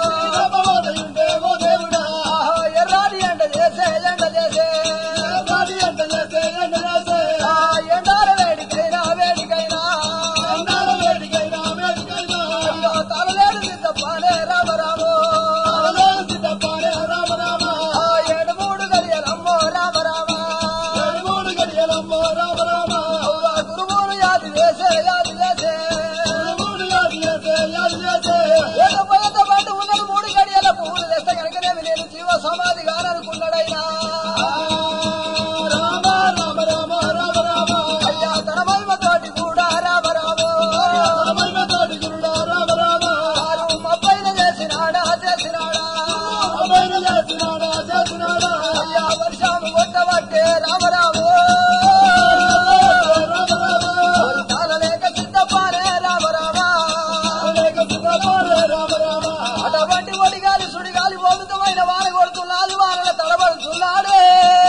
ఎర్రాడి ఎండ చేసే ఎండాల వేడికైనా అయ్యో తలలేడు సిద్ధప్పనే రామ రామ 7 గడియలమ్మో రామ రామ గురువులు యాది వేసే ఏదో పాటు ఉన్నది 3 గడియల పువ్వులు తెస్తే కనుకనేమి నేను జీవ సమాధి కాననుకున్నాడైనా అయ్యా తన మహిమతోటి కూడా రామ రామ మబ్బైన చేసినాడా అయ్యా వర్షాలు కొట్టబట్టే రామరాము తాళలేక సిద్ధపాలే రామరామ అటువంటి ఒడిగాలి సుడిగాలి బోగుతమైన వాన కొడుతున్నాది వానల తడబడుతున్నాడే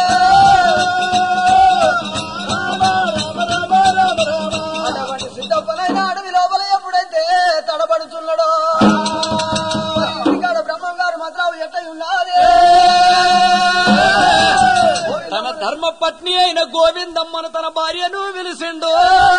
అటువంటి సిద్ధప్పనైన అడవి లోపల ఎప్పుడైతే తడబడుతున్నాడో ఇక్కడ బ్రహ్మం గారు మాత్రం ఎట్టయున్నారే తన ధర్మ పత్ని అయిన గోవిందమ్మను తన భార్యను పిలిచిండు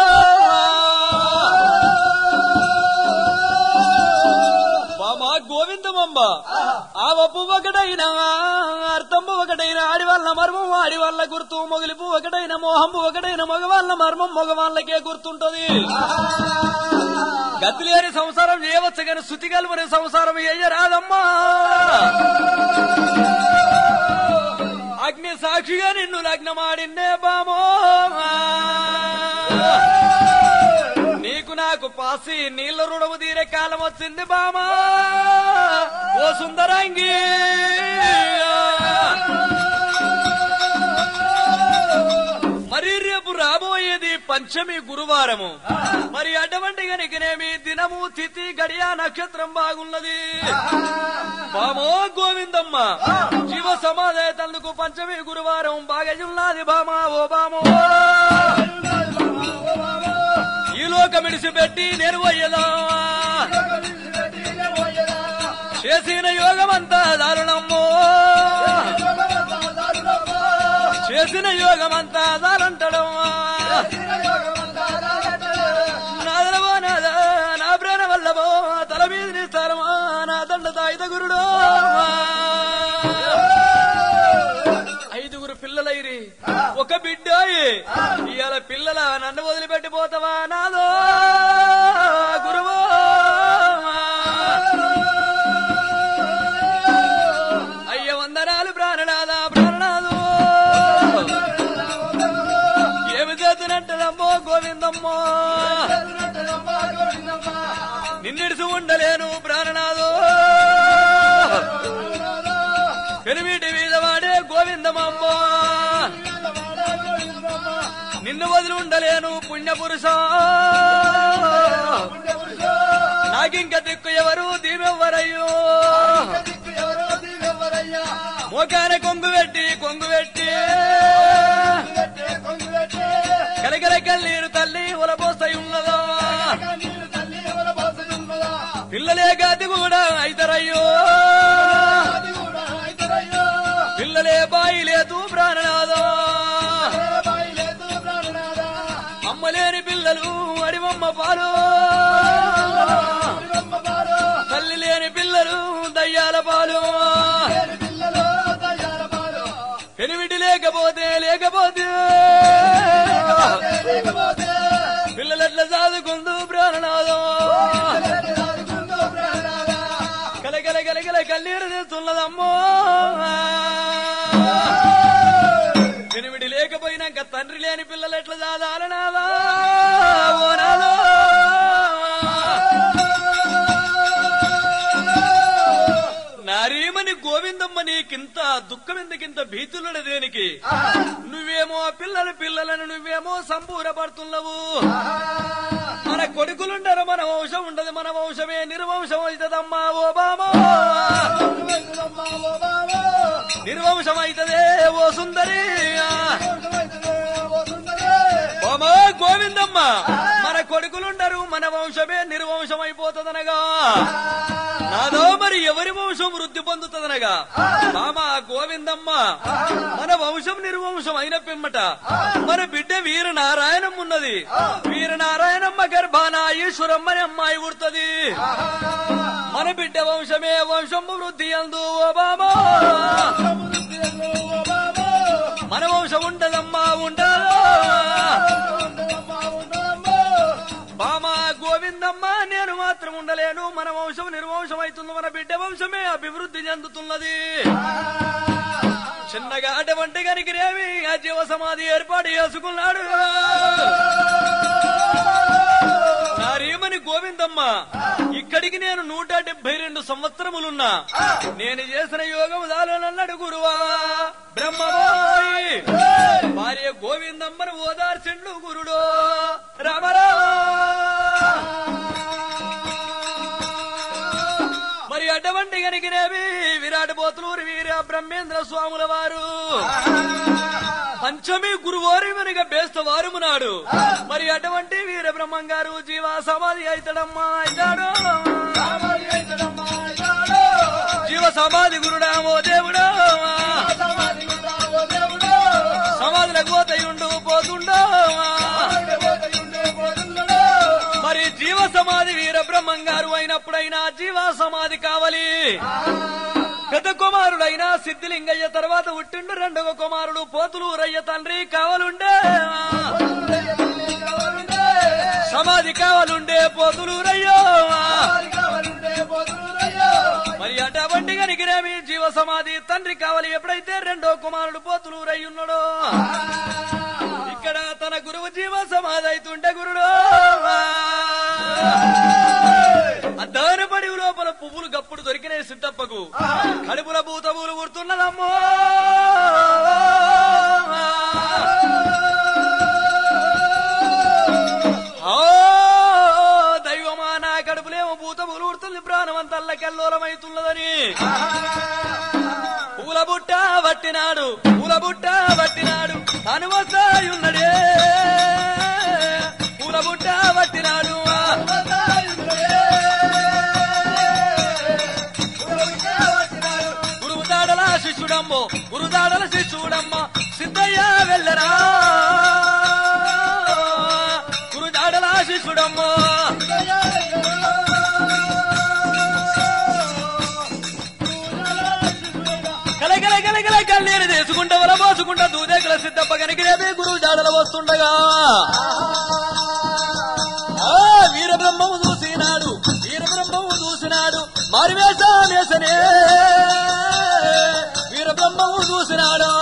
బామా గోవిందమ్మ ఆవ పువ్వు ఒకటైనా అర్థం పువ్వు ఒకటైనా ఆడివాళ్ళ మర్మం ఆడివాళ్ళ గుర్తు మొగిలి పువ్వు ఒకటైన మోహం పువ్వు ఒకటైన మగవాళ్ళ మర్మం మగవాళ్ళకే గుర్తుంటది గతి లేని సంసారం చేయవచ్చు కానీ శృతి కలువని సంసారం చేయరాదమ్మా అగ్ని సాక్షిగా నిన్ను లగ్నమాడిందే బామో నీకు నాకు పాసి నీళ్ల రుణము తీరే కాలం వచ్చింది బామా ఓ సుందరాంగి మరి రేపు రాబోయేది పంచమి గురువారము మరి అటువంటి గనికనేమి దినము తిథి గడియా నక్షత్రం బాగున్నది బామో గోవిందమ్మ జీవ సమాధేతందుకు పంచమి గురువారం బాగయున్నది బామా ఓ బామో ఈ లోకమిడిసిపెట్టి నేను పోయేదా చేసిన యోగమంతా దారుణమ్మో చేసిన యోగమంతా దారంటడం నాదరవో నాదా నా ప్రాణ వల్లవో తల మీద నిస్తారమా నా దండ తాయిత గురుడో 5 పిల్లలైరి ఒక బిడ్డ ఇవాళ పిల్లల నన్ను వదిలిపెట్టిపోతావా నాదో గురువో అయ్య వందనాలు ప్రాణనాదా ప్రాణనాదు ఏమి చేతునంటదమ్మో గోవిందమ్మో నిన్నిడిసి ఉండలేను ప్రాణనాదో పెనిమిటి మీద వాడే గోవిందమమ్మో నిన్ను వదిలి ఉండలేను పుణ్యపురుష నాకింక దిక్కు ఎవరు దీవెవ్వరయ్యో మోకాన కొంగు పెట్టి కలగల కన్నీరు తల్లి ఒలబోసై ఉన్నదా పిల్లలే గతి కూడా అయితరయ్యో పిల్లలే బాయి లేదు ప్రాణనాదా అమ్మలేని పిల్లలు అడివమ్మ పాలు తల్లి లేని పిల్లలు దయ్యాల పాలు పెనివిటి లేకపోతే పిల్లలెట్లా చదువుకుంటూ ప్రాణనాదం కలగల కన్నీరు తెస్తున్నదమ్మో పెనివిటి లేకపోయినాక తండ్రి లేని పిల్లలు ఎట్లా చదాలనాదా ఓనాదో నారీమని గోవిందమ్మ నీకింత దుఃఖం ఎందుకింత భీతులుడు దేనికి నువ్వేమో పిల్లలను నువ్వేమో సంపూరపడుతున్నావు మన కొడుకులుండరు మన వంశం ఉండదు మన వంశమే నిర్వంశం అవుతుందమ్మా ఓ బామా నిర్వంశం అవుతదే ఓ సుందరి ఓమా గోవిందమ్మ మన కొడుకులుండరు మన వంశమే నిర్వంశం అయిపోతుందనగా నాదో మరి ఎవరి వంశం వృద్ధి పొందుతుందనగా మామా గోవిందమ్మ మన వంశం నిర్వంశం అయిన పిమ్మట మన బిడ్డ వీరనారాయణం ఉన్నది వీరనారాయణమ్మ గర్భాన ఈశ్వరమ్మని అమ్మాయి ఉడుతుంది మన బిడ్డ వంశమే వంశం వృద్ధి అందు ఓ బాబా మన వంశం ఉండదమ్మా ఉండదు బామా గోవిందమ్మ నేను మాత్రం ఉండలేను మన వంశం నిర్వంశం అవుతుంది మన బిడ్డ వంశమే అభివృద్ధి చెందుతున్నది చిన్నగా అటువంటి కనికిరేమి ఆ జీవ సమాధి ఏర్పాటు చేసుకున్నాడు నారేమని గోవిందమ్మ ఇక్కడికి నేను 172 సంవత్సరములున్నా నేను చేసిన యోగం దాలనన్నాడు గురువా బ్రహ్మవాయి భార్య గోవిందమ్మను ఓదార్చిండు గురుడు రామరా మరి అటువంటి కనికిరేవి విరాట్ పోతులూరు వీర బ్రహ్మేంద్ర స్వాముల వారు పంచమి గురువారి వెనుక బేస్తవారు నాడు మరి అటువంటి వీర బ్రహ్మం గారు జీవ సమాధి అవుతాడమ్మా అయితాడు జీవ సమాధి గురుడా ఓ దేవుడా సమాధులకు పోతయుండు పోతుండో మరి జీవ సమాధి వీర బ్రహ్మం గారు అయినప్పుడైనా జీవ సమాధి కావాలి పెద్ద కుమారుడైనా సిద్ధిలింగయ్య తర్వాత ఉట్టిండు రెండవ కుమారుడు పోతులూరయ్య తండ్రి కావాలుండే సమాధి కావాలుండే పోతులూరయ్యో మరి అటువంటి కనికిరేమి జీవ సమాధి తండ్రి కావాలి ఎప్పుడైతే రెండో కుమారుడు పోతులూరయ్య ఉన్నాడో ఇక్కడ తన గురువు జీవ సమాధి అవుతుంటే గురుడు అద్దాన పడి లోపల పువ్వులు గప్పుడు దొరికినాయి సిద్ధప్పకు కడుపుల భూతములు గుర్తున్నదమ్మో దైవమా నా కడుపులేమో భూతములు గుర్తుంది ప్రాణమంతల్లకెల్లోలమైతున్నదని పూల బుట్ట పట్టినాడు తాను వస్తాయున్నడే పూల బుట్ట పట్టినాడు గురుదాడల శిష్యుడమ్మ సిద్ధయ్య వెళ్ళరా గురుదాడల శిష్యుడమ్మ కలగల కన్నీరు తీసుకుంటా వల పోసుకుంటా దూదేకల సిద్ధప్ప కనికిరేపే గురువు జాడల వస్తుండగా వీరబ్రహ్మము చూసినాడు మారివేషనే వీరబ్రహ్మము చూసినాడు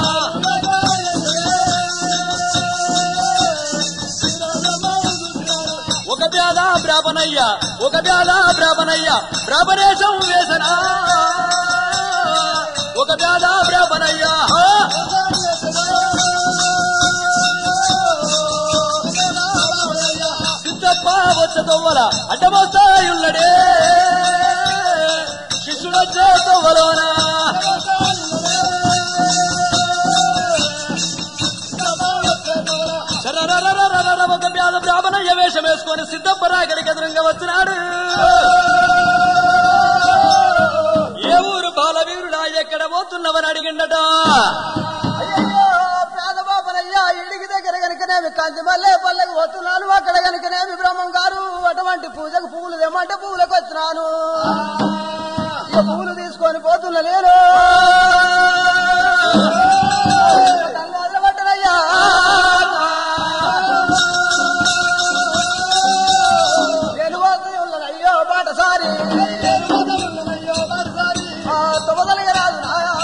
ఒక బ్యాధ బ్రాహ్మణయ్య బ్రాహ్మణేశం వేసనా ఒక బ్యాధ బ్రాహ్మణయ్య సిద్ధప్ప వచ్చతోవల అడ్డమొస్తాయుల్లడే శిష్యుడొచ్చే తోవలోనా ప్రహ్లాద బ్రాహ్మణయ్య వేషం వేసుకొని సిద్ధపరాగడికి ఎదురుగా వచ్చినాడు. ఏ ఊరు బాలవీరుడా ఎక్కడ పోతున్నవని అడిగిండట. అయ్యో పేద బాపనయ్యా ఇంటికి దగ్గర కనుకనేమి కంది మల్లె పల్లెకి పోతున్నాను. అక్కడ కనుకనేమి బ్రహ్మం గారు అటువంటి పూజకు పువ్వులు తెమ్మంటే పువ్వులకు వచ్చినాను. పువ్వులు తీసుకొని పోతున్నా నేను. పట్టనయ్యా నేను అయ్యో బాటసారి తొమ్మిదలుగా రాదు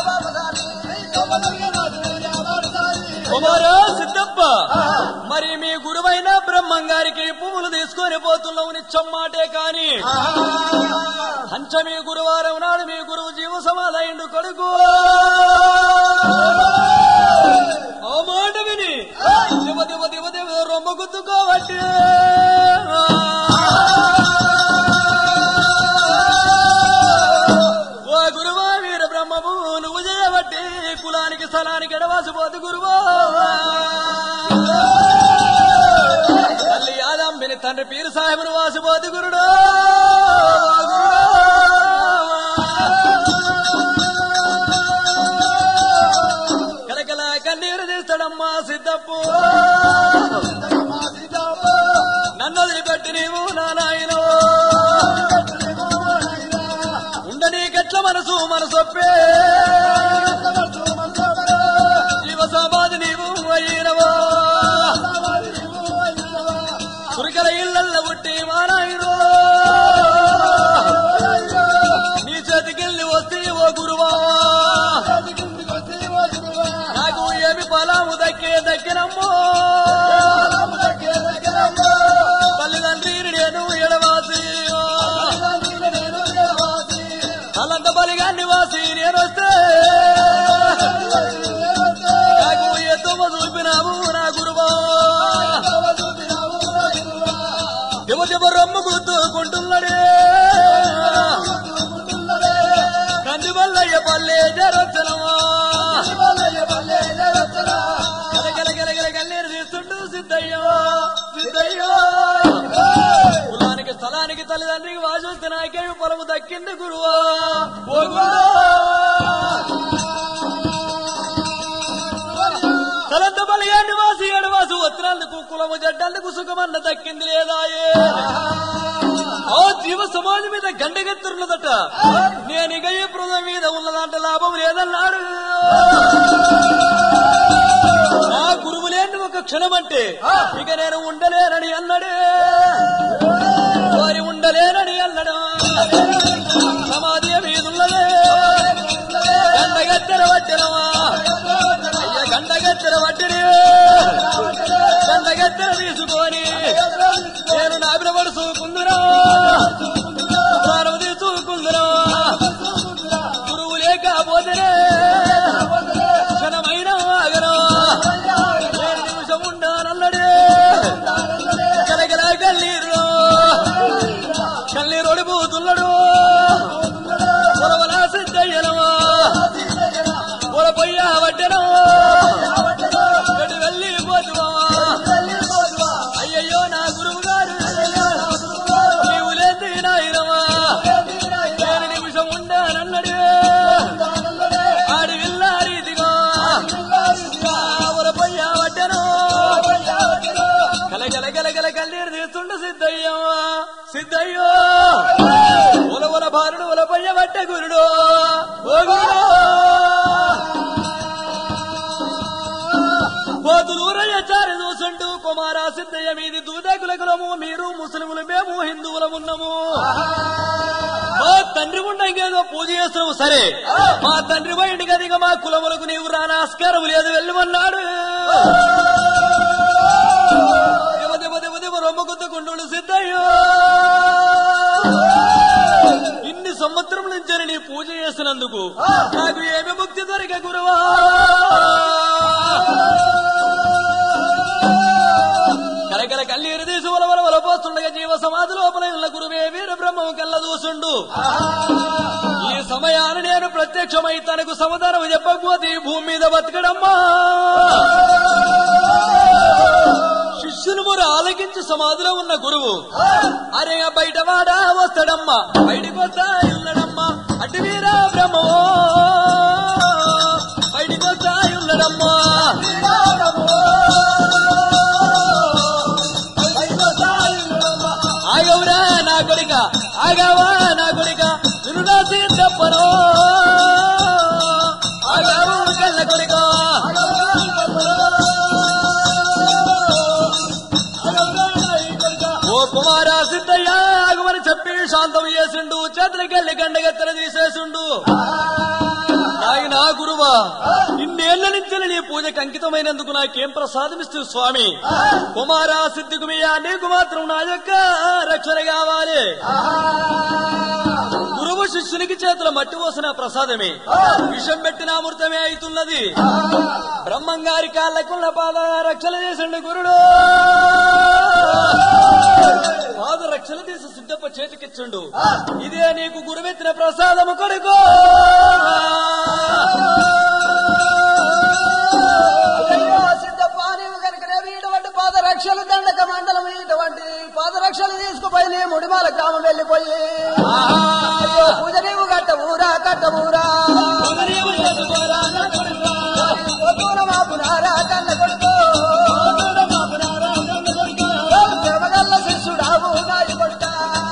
కుమారా సిద్ధప్ప, మరి మీ గురువైన బ్రహ్మం గారికి పువ్వులు తీసుకొని పోతున్నావు నిత్యం మాటే కాని పంచమి గురువారం నాడు మీ గురువు జీవ సమాధయిండు కొడుకు. ఆ మాట విని దివ దివ దివ దివ రొమ్మ గుద్దుకోవట్టి ఓ గురువా వీర బ్రహ్మము నువ్వు చేయబట్టి కులానికి స్థలానికి ఎడవాసిపోతు గురువా. తల్లి యాదంబిని తండ్రి పీరు సాహెబును వాసిపోతు గురుడు. కలకల కన్నీరు తీస్తాడమ్మా సిద్ధప్పు. నన్ను వదిలిపెట్టి నీవు నా నాయనో ఉండనీకెట్ల మనసు మనసొప్పే జీవ సమాధి నీవు అయినవో కురికల ఇళ్ళల్లో పుట్టి మానాయిరో నీ చేతికెళ్ళి వస్తే ఓ గురువా నాకు ఏమి ఫలము దక్కినమ్మో తల్లిదండ్రి నేను ఎడవాసి అలంత బలిగా నివాసి నేను వస్తే నాకు ఎత్తుమ చూపినావు నా గురువా. దివ దివ రొమ్ము గుర్తుకుంటున్నాడే కంది వల్లయ్య పల్లె జరొచ్చనమా కన్నీరు తీస్తుంటూ సిద్ధయ్యో సిద్ధయ్యో కులానికి స్థలానికి తల్లిదండ్రికి వాసొస్తే నాకేమి పొలము దక్కింది గురువా. ఓ తలంత బలిగా నివాసి ఎడవాసు ఉత్తరాలకు కులము జడ్డాలకు సుఖమన్న దక్కింది లేదాయే. ఆ జీవ సమాజం మీద గండగెత్తున్నదట. నేనిగ ఈ పృథ మీద ఉన్నదంటే లాభం లేదన్నాడు. నా గురువు లేని ఒక క్షణం అంటే ఇక నేను ఉండలేనని అన్నాడే. వారి ఉండలేనని అన్నాడు. సమాధి మీదున్నదే గండగెత్తెర పట్టినవా అయ్య గండగెత్తెర పట్టిని గండగెత్తెర తీసుకొని నేను నాభిన పడుచుకుందురా ప్రాణం తీసుకుందురా. గురువు లేకపోతేనే క్షణమైన ఆగరా నేను నిమిషం ఉండానన్నడే. కలగల కన్నీరు ఒడిపోతున్నాడు. పొలవలా సిద్ధయ్యనవా పొలపయ్యా వడ్డెనో వెళ్ళిపోతువా. అయ్యయ్యో నా గురువు గారు నీవు లేని నాయనవా నేను నిమిషం ఉండానన్నడే. ఆడి విల్లా రీతిగా పొలపయ్యా వడ్డెనో కలగల గలగల కన్నీరు తీస్తుండ సిద్ధయ్యా సిద్ధయ్యో ఉలవల భారుడు ఉలపయ్య వడ్డ గురుడు. ఓ గురుడు పోతులూరయ్య చారి చూసుంటూ కుమారా సిద్ధయ్య మీది దూదకుల కులము మీరు ముస్లిములు మేము హిందువులమున్నాము. మా తండ్రి ఉండంగేదో పూజ చేస్తున్నావు సరే మా తండ్రి బయటికి అదిగా మా కులములకు నీవు రాని ఆస్కారం లేదు వెళ్ళమన్నాడు. రొమ్మ గుద్దుకుంటుడు సిద్ధయ్యో ఇన్ని సంవత్సరం నుంచి నీ పూజ చేసినందుకు నాకు ఏమి ముక్తి దొరిక గురువా. కలకల కన్నీరు తీసి వలవల పోతుండగా జీవ సమాధి లోపల ఉన్న గురువే వీర బ్రహ్మం కళ్ళ చూసుండు. ఈ సమయాన్ని నేను ప్రత్యక్షమై తనకు సమాధానం చెప్పకపోతే ఈ భూమి మీద బతకడమ్మా. శిష్యులు చెప్పమురు ఆలకించి సమాధిలో ఉన్న గురువు అరే బయట వాడా వస్తాడమ్మా బయటికి వస్తా ఉన్నాడమ్మా అటు వీరా బ్రహ్మో బయటికి వస్తా ఉన్నాడమ్మా ఆగవురా నా కొడుక ఆగావా నా కొడుక వినుడా సిద్ధప్పనో ఆగావు కళ్ళ కొడుక ఓ కుమారా సిద్ధయ్య ఆగమని చెప్పి శాంతం చేసిండు చేతులకెళ్ళి గండగత్తెల తీసేసిండు ఆయన గురువా ఇన్నేళ్ల నుంచి నీ పూజకు అంకితమైనందుకు నాకేం ప్రసాదమిస్తూ స్వామి కుమారా సిద్ధికుమయ్యా నీకు మాత్రం నా యొక్క రక్షణ కావాలి గురువు శిష్యునికి చేతుల మట్టి పోసిన ప్రసాదమే విషం పెట్టిన అమృతమే అవుతున్నది బ్రహ్మంగారి కాళ్ళకున్న పాద రక్షణ చేసిండు గురుడు పాద రక్షణ తీసి సిద్ధప్ప చేతికిచ్చుండు ఇదే నీకు గురువెత్తిన ప్రసాదము కొడుకో పాదరక్షలు దండక మండలం ఇటువంటి పాదరక్షలు తీసుకుపోయి ముడిమాల గ్రామం వెళ్లిపోయి పూజ నీవు కట్ట ఊరా మాపునారా కన్న కొడుకో ప్రేమగల్ల శిష్యుడావు నాయి కొడుక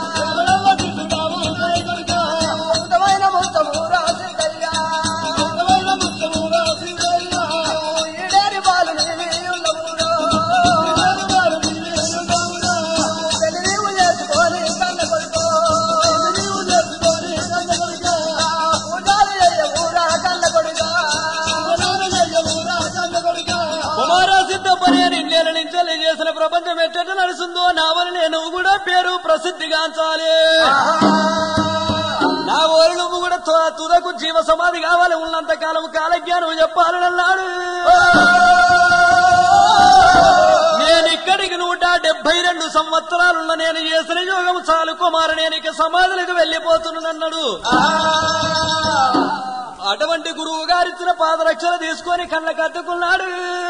అద్భుతమైన ముత్తమూరా సిద్ధయ్యా ఈడేరి బాలు నీవి ఉన్నవురో నీవు చేసుకొని కన్న కొడుకో పూజాలు అయ్య ఊరా కన్న కొడుక కుమారా సిద్ధప్పనే నిన్నేళ్ళ నుంచి చేసిన ప్రపంచం ఎట్ట నడుస్తుందో నా వల్ల నువ్వు కూడా పేరు ప్రసిద్ధిగాంచాలి నా ఓరు నువ్వు కూడా తుదకు జీవ సమాధి కావాలి ఉన్నంత కాలం కాలజ్ఞానం చెప్పాలన్నాడు నేను ఇక్కడికి 172 సంవత్సరాలున్న నేను చేసిన యోగం చాలు కుమార నేను ఇక సమాధులకు వెళ్లిపోతున్నానన్నాడు అటువంటి గురువు గారిచ్చిన పాదరక్షలు తీసుకొని కళ్ళకు అద్దుకున్నాడు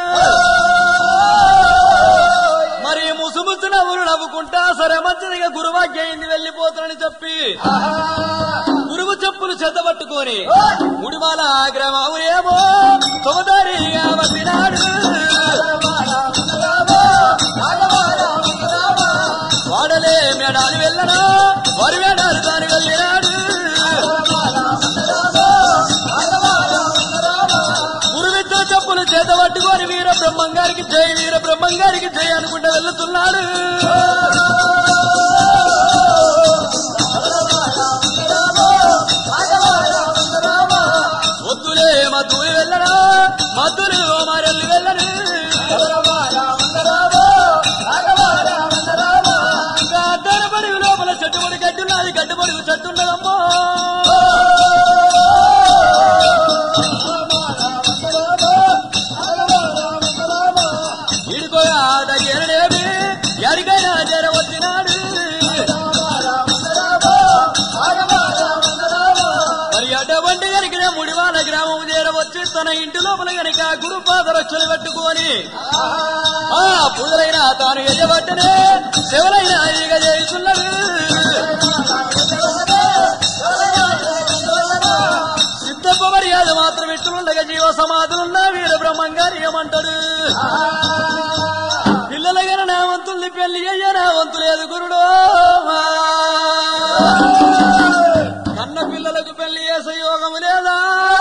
మరి ముసుముసు నవ్వులు నవ్వుకుంటా సరే మంచిదిగా గురువాజ్ఞయింది వెళ్లిపోతానని చెప్పి గురువు చెప్పులు చెత్తబట్టుకొని ముడిమాల గ్రామము ఏమో తొమదారిగా వచ్చినాడు వాడలే మేడాలు వెళ్ళనా వారి మేడాలు దాని వెళ్ళినాడు గురువిద్ర చెప్పులు చేత పట్టుకొని వీర బ్రహ్మంగారికి జై అనుకుంటూ వెళ్తున్నాడు వద్దులే మధులు వెళ్ళనా మధులు మారెల్లు వెళ్ళను అద్దరపడి లోపల చెట్టుబడి గడ్డున్నది గడ్డుబడి చెట్టున్నదమ్మో ఇడుకోయా దగ్గరనేమి ఎరికైనా జర వచ్చినాడు మరి అటువంటి గరికిన ముడివాల గ్రామం చేరవచ్చి తన ఇంటి లోపల గనక గురుపాద రక్షలు పెట్టుకొని ఆ పూజలైన తాను ఎజబట్టనే శివలైన ఈగ చేస్తున్నాడు సిద్ధప్ప మర్యాద మాత్రం ఇట్లుండగా జీవ సమాధులున్న వీర బ్రహ్మంగారు ఏమంటాడు పిల్లలగన నా వంతుల్ని పెళ్లి అయ్యా నా వంతు లేదు గురుడు కన్న పిల్లలకు పెళ్లి చేసే యోగము లేదా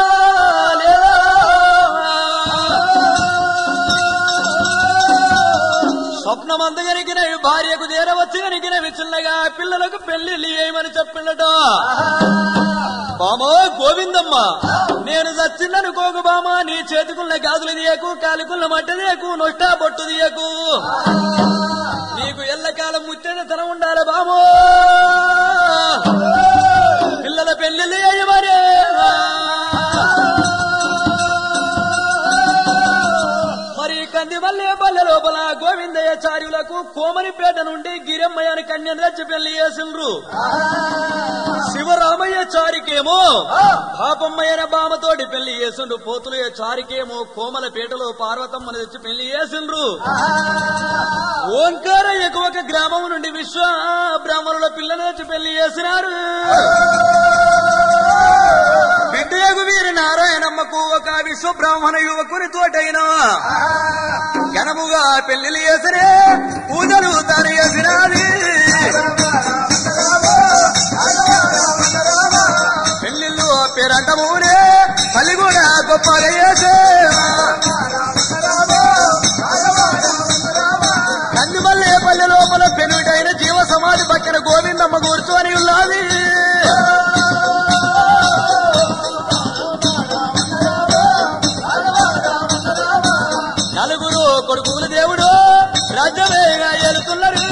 స్వప్నమందు గనికినవి భార్యకు చేరవచ్చు గనికినవి చిన్నగా పిల్లలకు పెళ్లిళ్ళు చేయమని చెప్పిండట బామో గోవిందమ్మ నేను చచ్చిందనుకోకు బామా నీ చేతికున్న గాజులు తీయకు కాలికున్న మట్టి తీయకు నొట్టా బొట్టు తీయకు నీకు ఎల్లకాలం ముచ్చటతనం ఉండాలి బామో పిల్లల పెళ్లిళ్ళు చేయమరే మరి కందిమల్లె పల్లె లోపల గోవిందయ్యాచార్యులకు కోమరిపేట నుండి గిరమ్మయ్య అని కన్యను తెచ్చి పెళ్లి చేసిండ్రు. శివరామయ్యాచారికేమో పాపమ్మయ్యన బామతోటి పెళ్లి చేసిండ్రు. పోతులయ్యాచారికేమో కోమలపేటలో పార్వతమ్మను తెచ్చి పెళ్లి చేసిండ్రు. ఓంకారయ్యకు ఒక గ్రామం నుండి విశ్వ బ్రాహ్మణుల పిల్లను తెచ్చి పెళ్లి చేసినారు. బిడ్డకు వీరి నారాయణమ్మకు ఒక విశ్వ బ్రాహ్మణ యువకుని తోటైనా ఘనముగా పెళ్లిలు చేసరే పూజలు తాను చేసినది. పెళ్లిళ్ళు పేరంటమూనే పల్లి కూడా గొప్పగా చేసే కందిమల్లె పల్లె లోపల పెనుటైన జీవ సమాధి పక్కన గోవిందమ్మ కూర్చొని ఉన్నది. నలుగురు కొడుకులు దేవుడు రాజ్యమేగా ఏలుతున్నారు.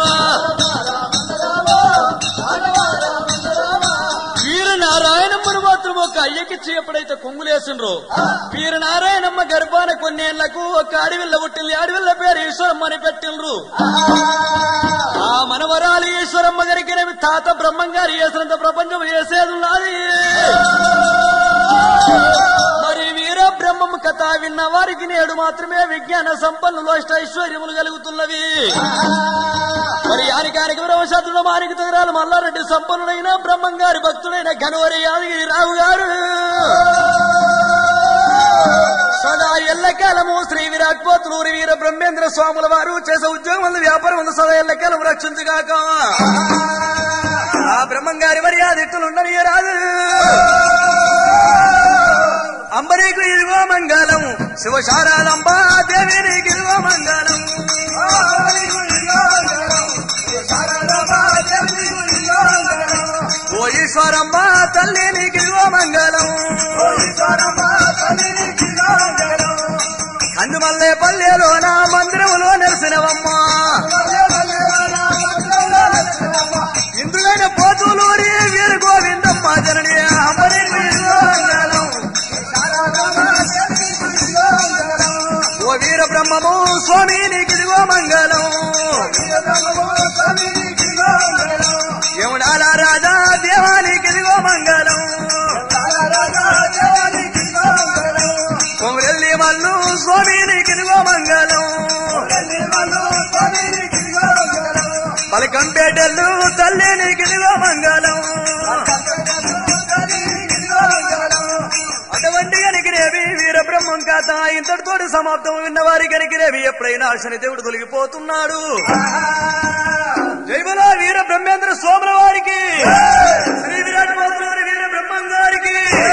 వీరు నారాయణమ్మను మాత్రం ఒక అయ్యకిచ్చి ఎప్పుడైతే కొంగులేసిండ్రో వీరు నారాయణమ్మ గర్భాన కొన్నేళ్లకు ఒక అడవిల్ల పుట్టింది. అడవిల్ల పేరు ఈశ్వరమ్మ అని పెట్టిండ్రు. ఆ మనవరాలు ఈశ్వరమ్మ గారికి తాత బ్రహ్మంగారు చేసినంత ప్రపంచం చేసేది ఉన్నది. మరి వీర బ్రహ్మం కథ విన్న వారికి నేడు మాత్రమే విజ్ఞాన సంపన్నులు అష్టైశ్వర్యములు కలుగుతున్నవి. మరి యానికానికి బ్రహ్మశాస్త్రుడు మానికి తగరాలు మల్లారెడ్డి సంపన్నుడైన బ్రహ్మంగారి భక్తుడైన ఘనవరి యాదగిరి రావు గారు సదా ఎల్లకాలము శ్రీ విరాట్ పోతులూరి వీర బ్రహ్మేంద్ర స్వాముల వారు చేసే ఉద్యోగం వ్యాపారం సదా ఎల్లకాలం రక్షించుగాక. ఆ బ్రహ్మంగారి మర్యాద ఇట్టులుండని రాదు. అంబరీకు ఇదిగో మంగళం శివశారాలంబా దేవినికి ఇదిగో మంగళం. ఓ ఈశ్వరమ్మ తల్లి నీకు ఇదిగో మంగళం. కందుమల్లె పల్లెలోన మందిరములో నెలసినవమ్మ ఇందుకైన పోతులూరి వీరు గోవిందమ్మ జనని అంబరీకు ఇదిగో మంగళం. ఓ వీర బ్రహ్మము స్వామి నీకు ఇదిగో మంగళం. యమునాల రాజా దేవానికి ఇదిగో మంగళం. కొమరెల్లి మల్లు స్వామి నీకు ఇదిగో మంగళం. పలకంపేటల్లు తల్లి నీకు ఇదిగో మంగళం. అటువంటి కనికిరేవి వీర బ్రహ్మం కథ ఇంతటితోటి సమాప్తం. విన్నవారి కనికిరేవి ఎప్పుడైనా శని దేవుడు తొలగిపోతున్నాడు. జైబలా వీర బ్రహ్మేంద్ర స్వాముల వారికి శ్రీ విరాట్ పోతులూరి వీర బ్రహ్మం గారికి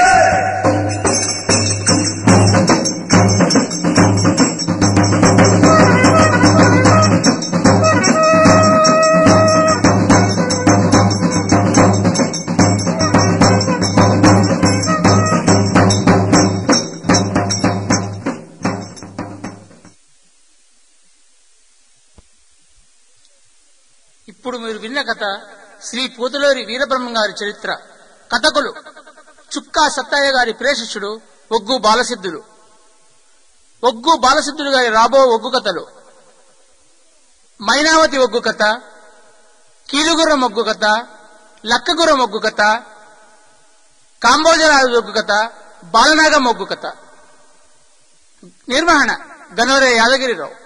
ఇప్పుడు మీరు విన్న కథ శ్రీ పోతులూరి వీరబ్రహ్మం గారి చరిత్ర. కథకులు చుక్కా సత్తయ్య గారి ప్రేషిష్యుడు ఒగ్గు బాలసిద్ధులు. ఒగ్గు బాలసిద్ధులు గారి రాబో ఒగ్గు కథలు: మైనావతి ఒగ్గు కథ, కీలుగుర్రం ఒగ్గు కథ, లక్కగుర్రం ఒగ్గు కథ, కాంబోజరాజు ఒగ్గు కథ, బాలనాగం ఒగ్గు కథ. నిర్వహణ గనోరే యాదగిరిరావు.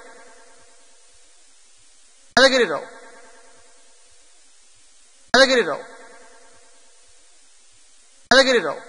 యాదగిరిరావు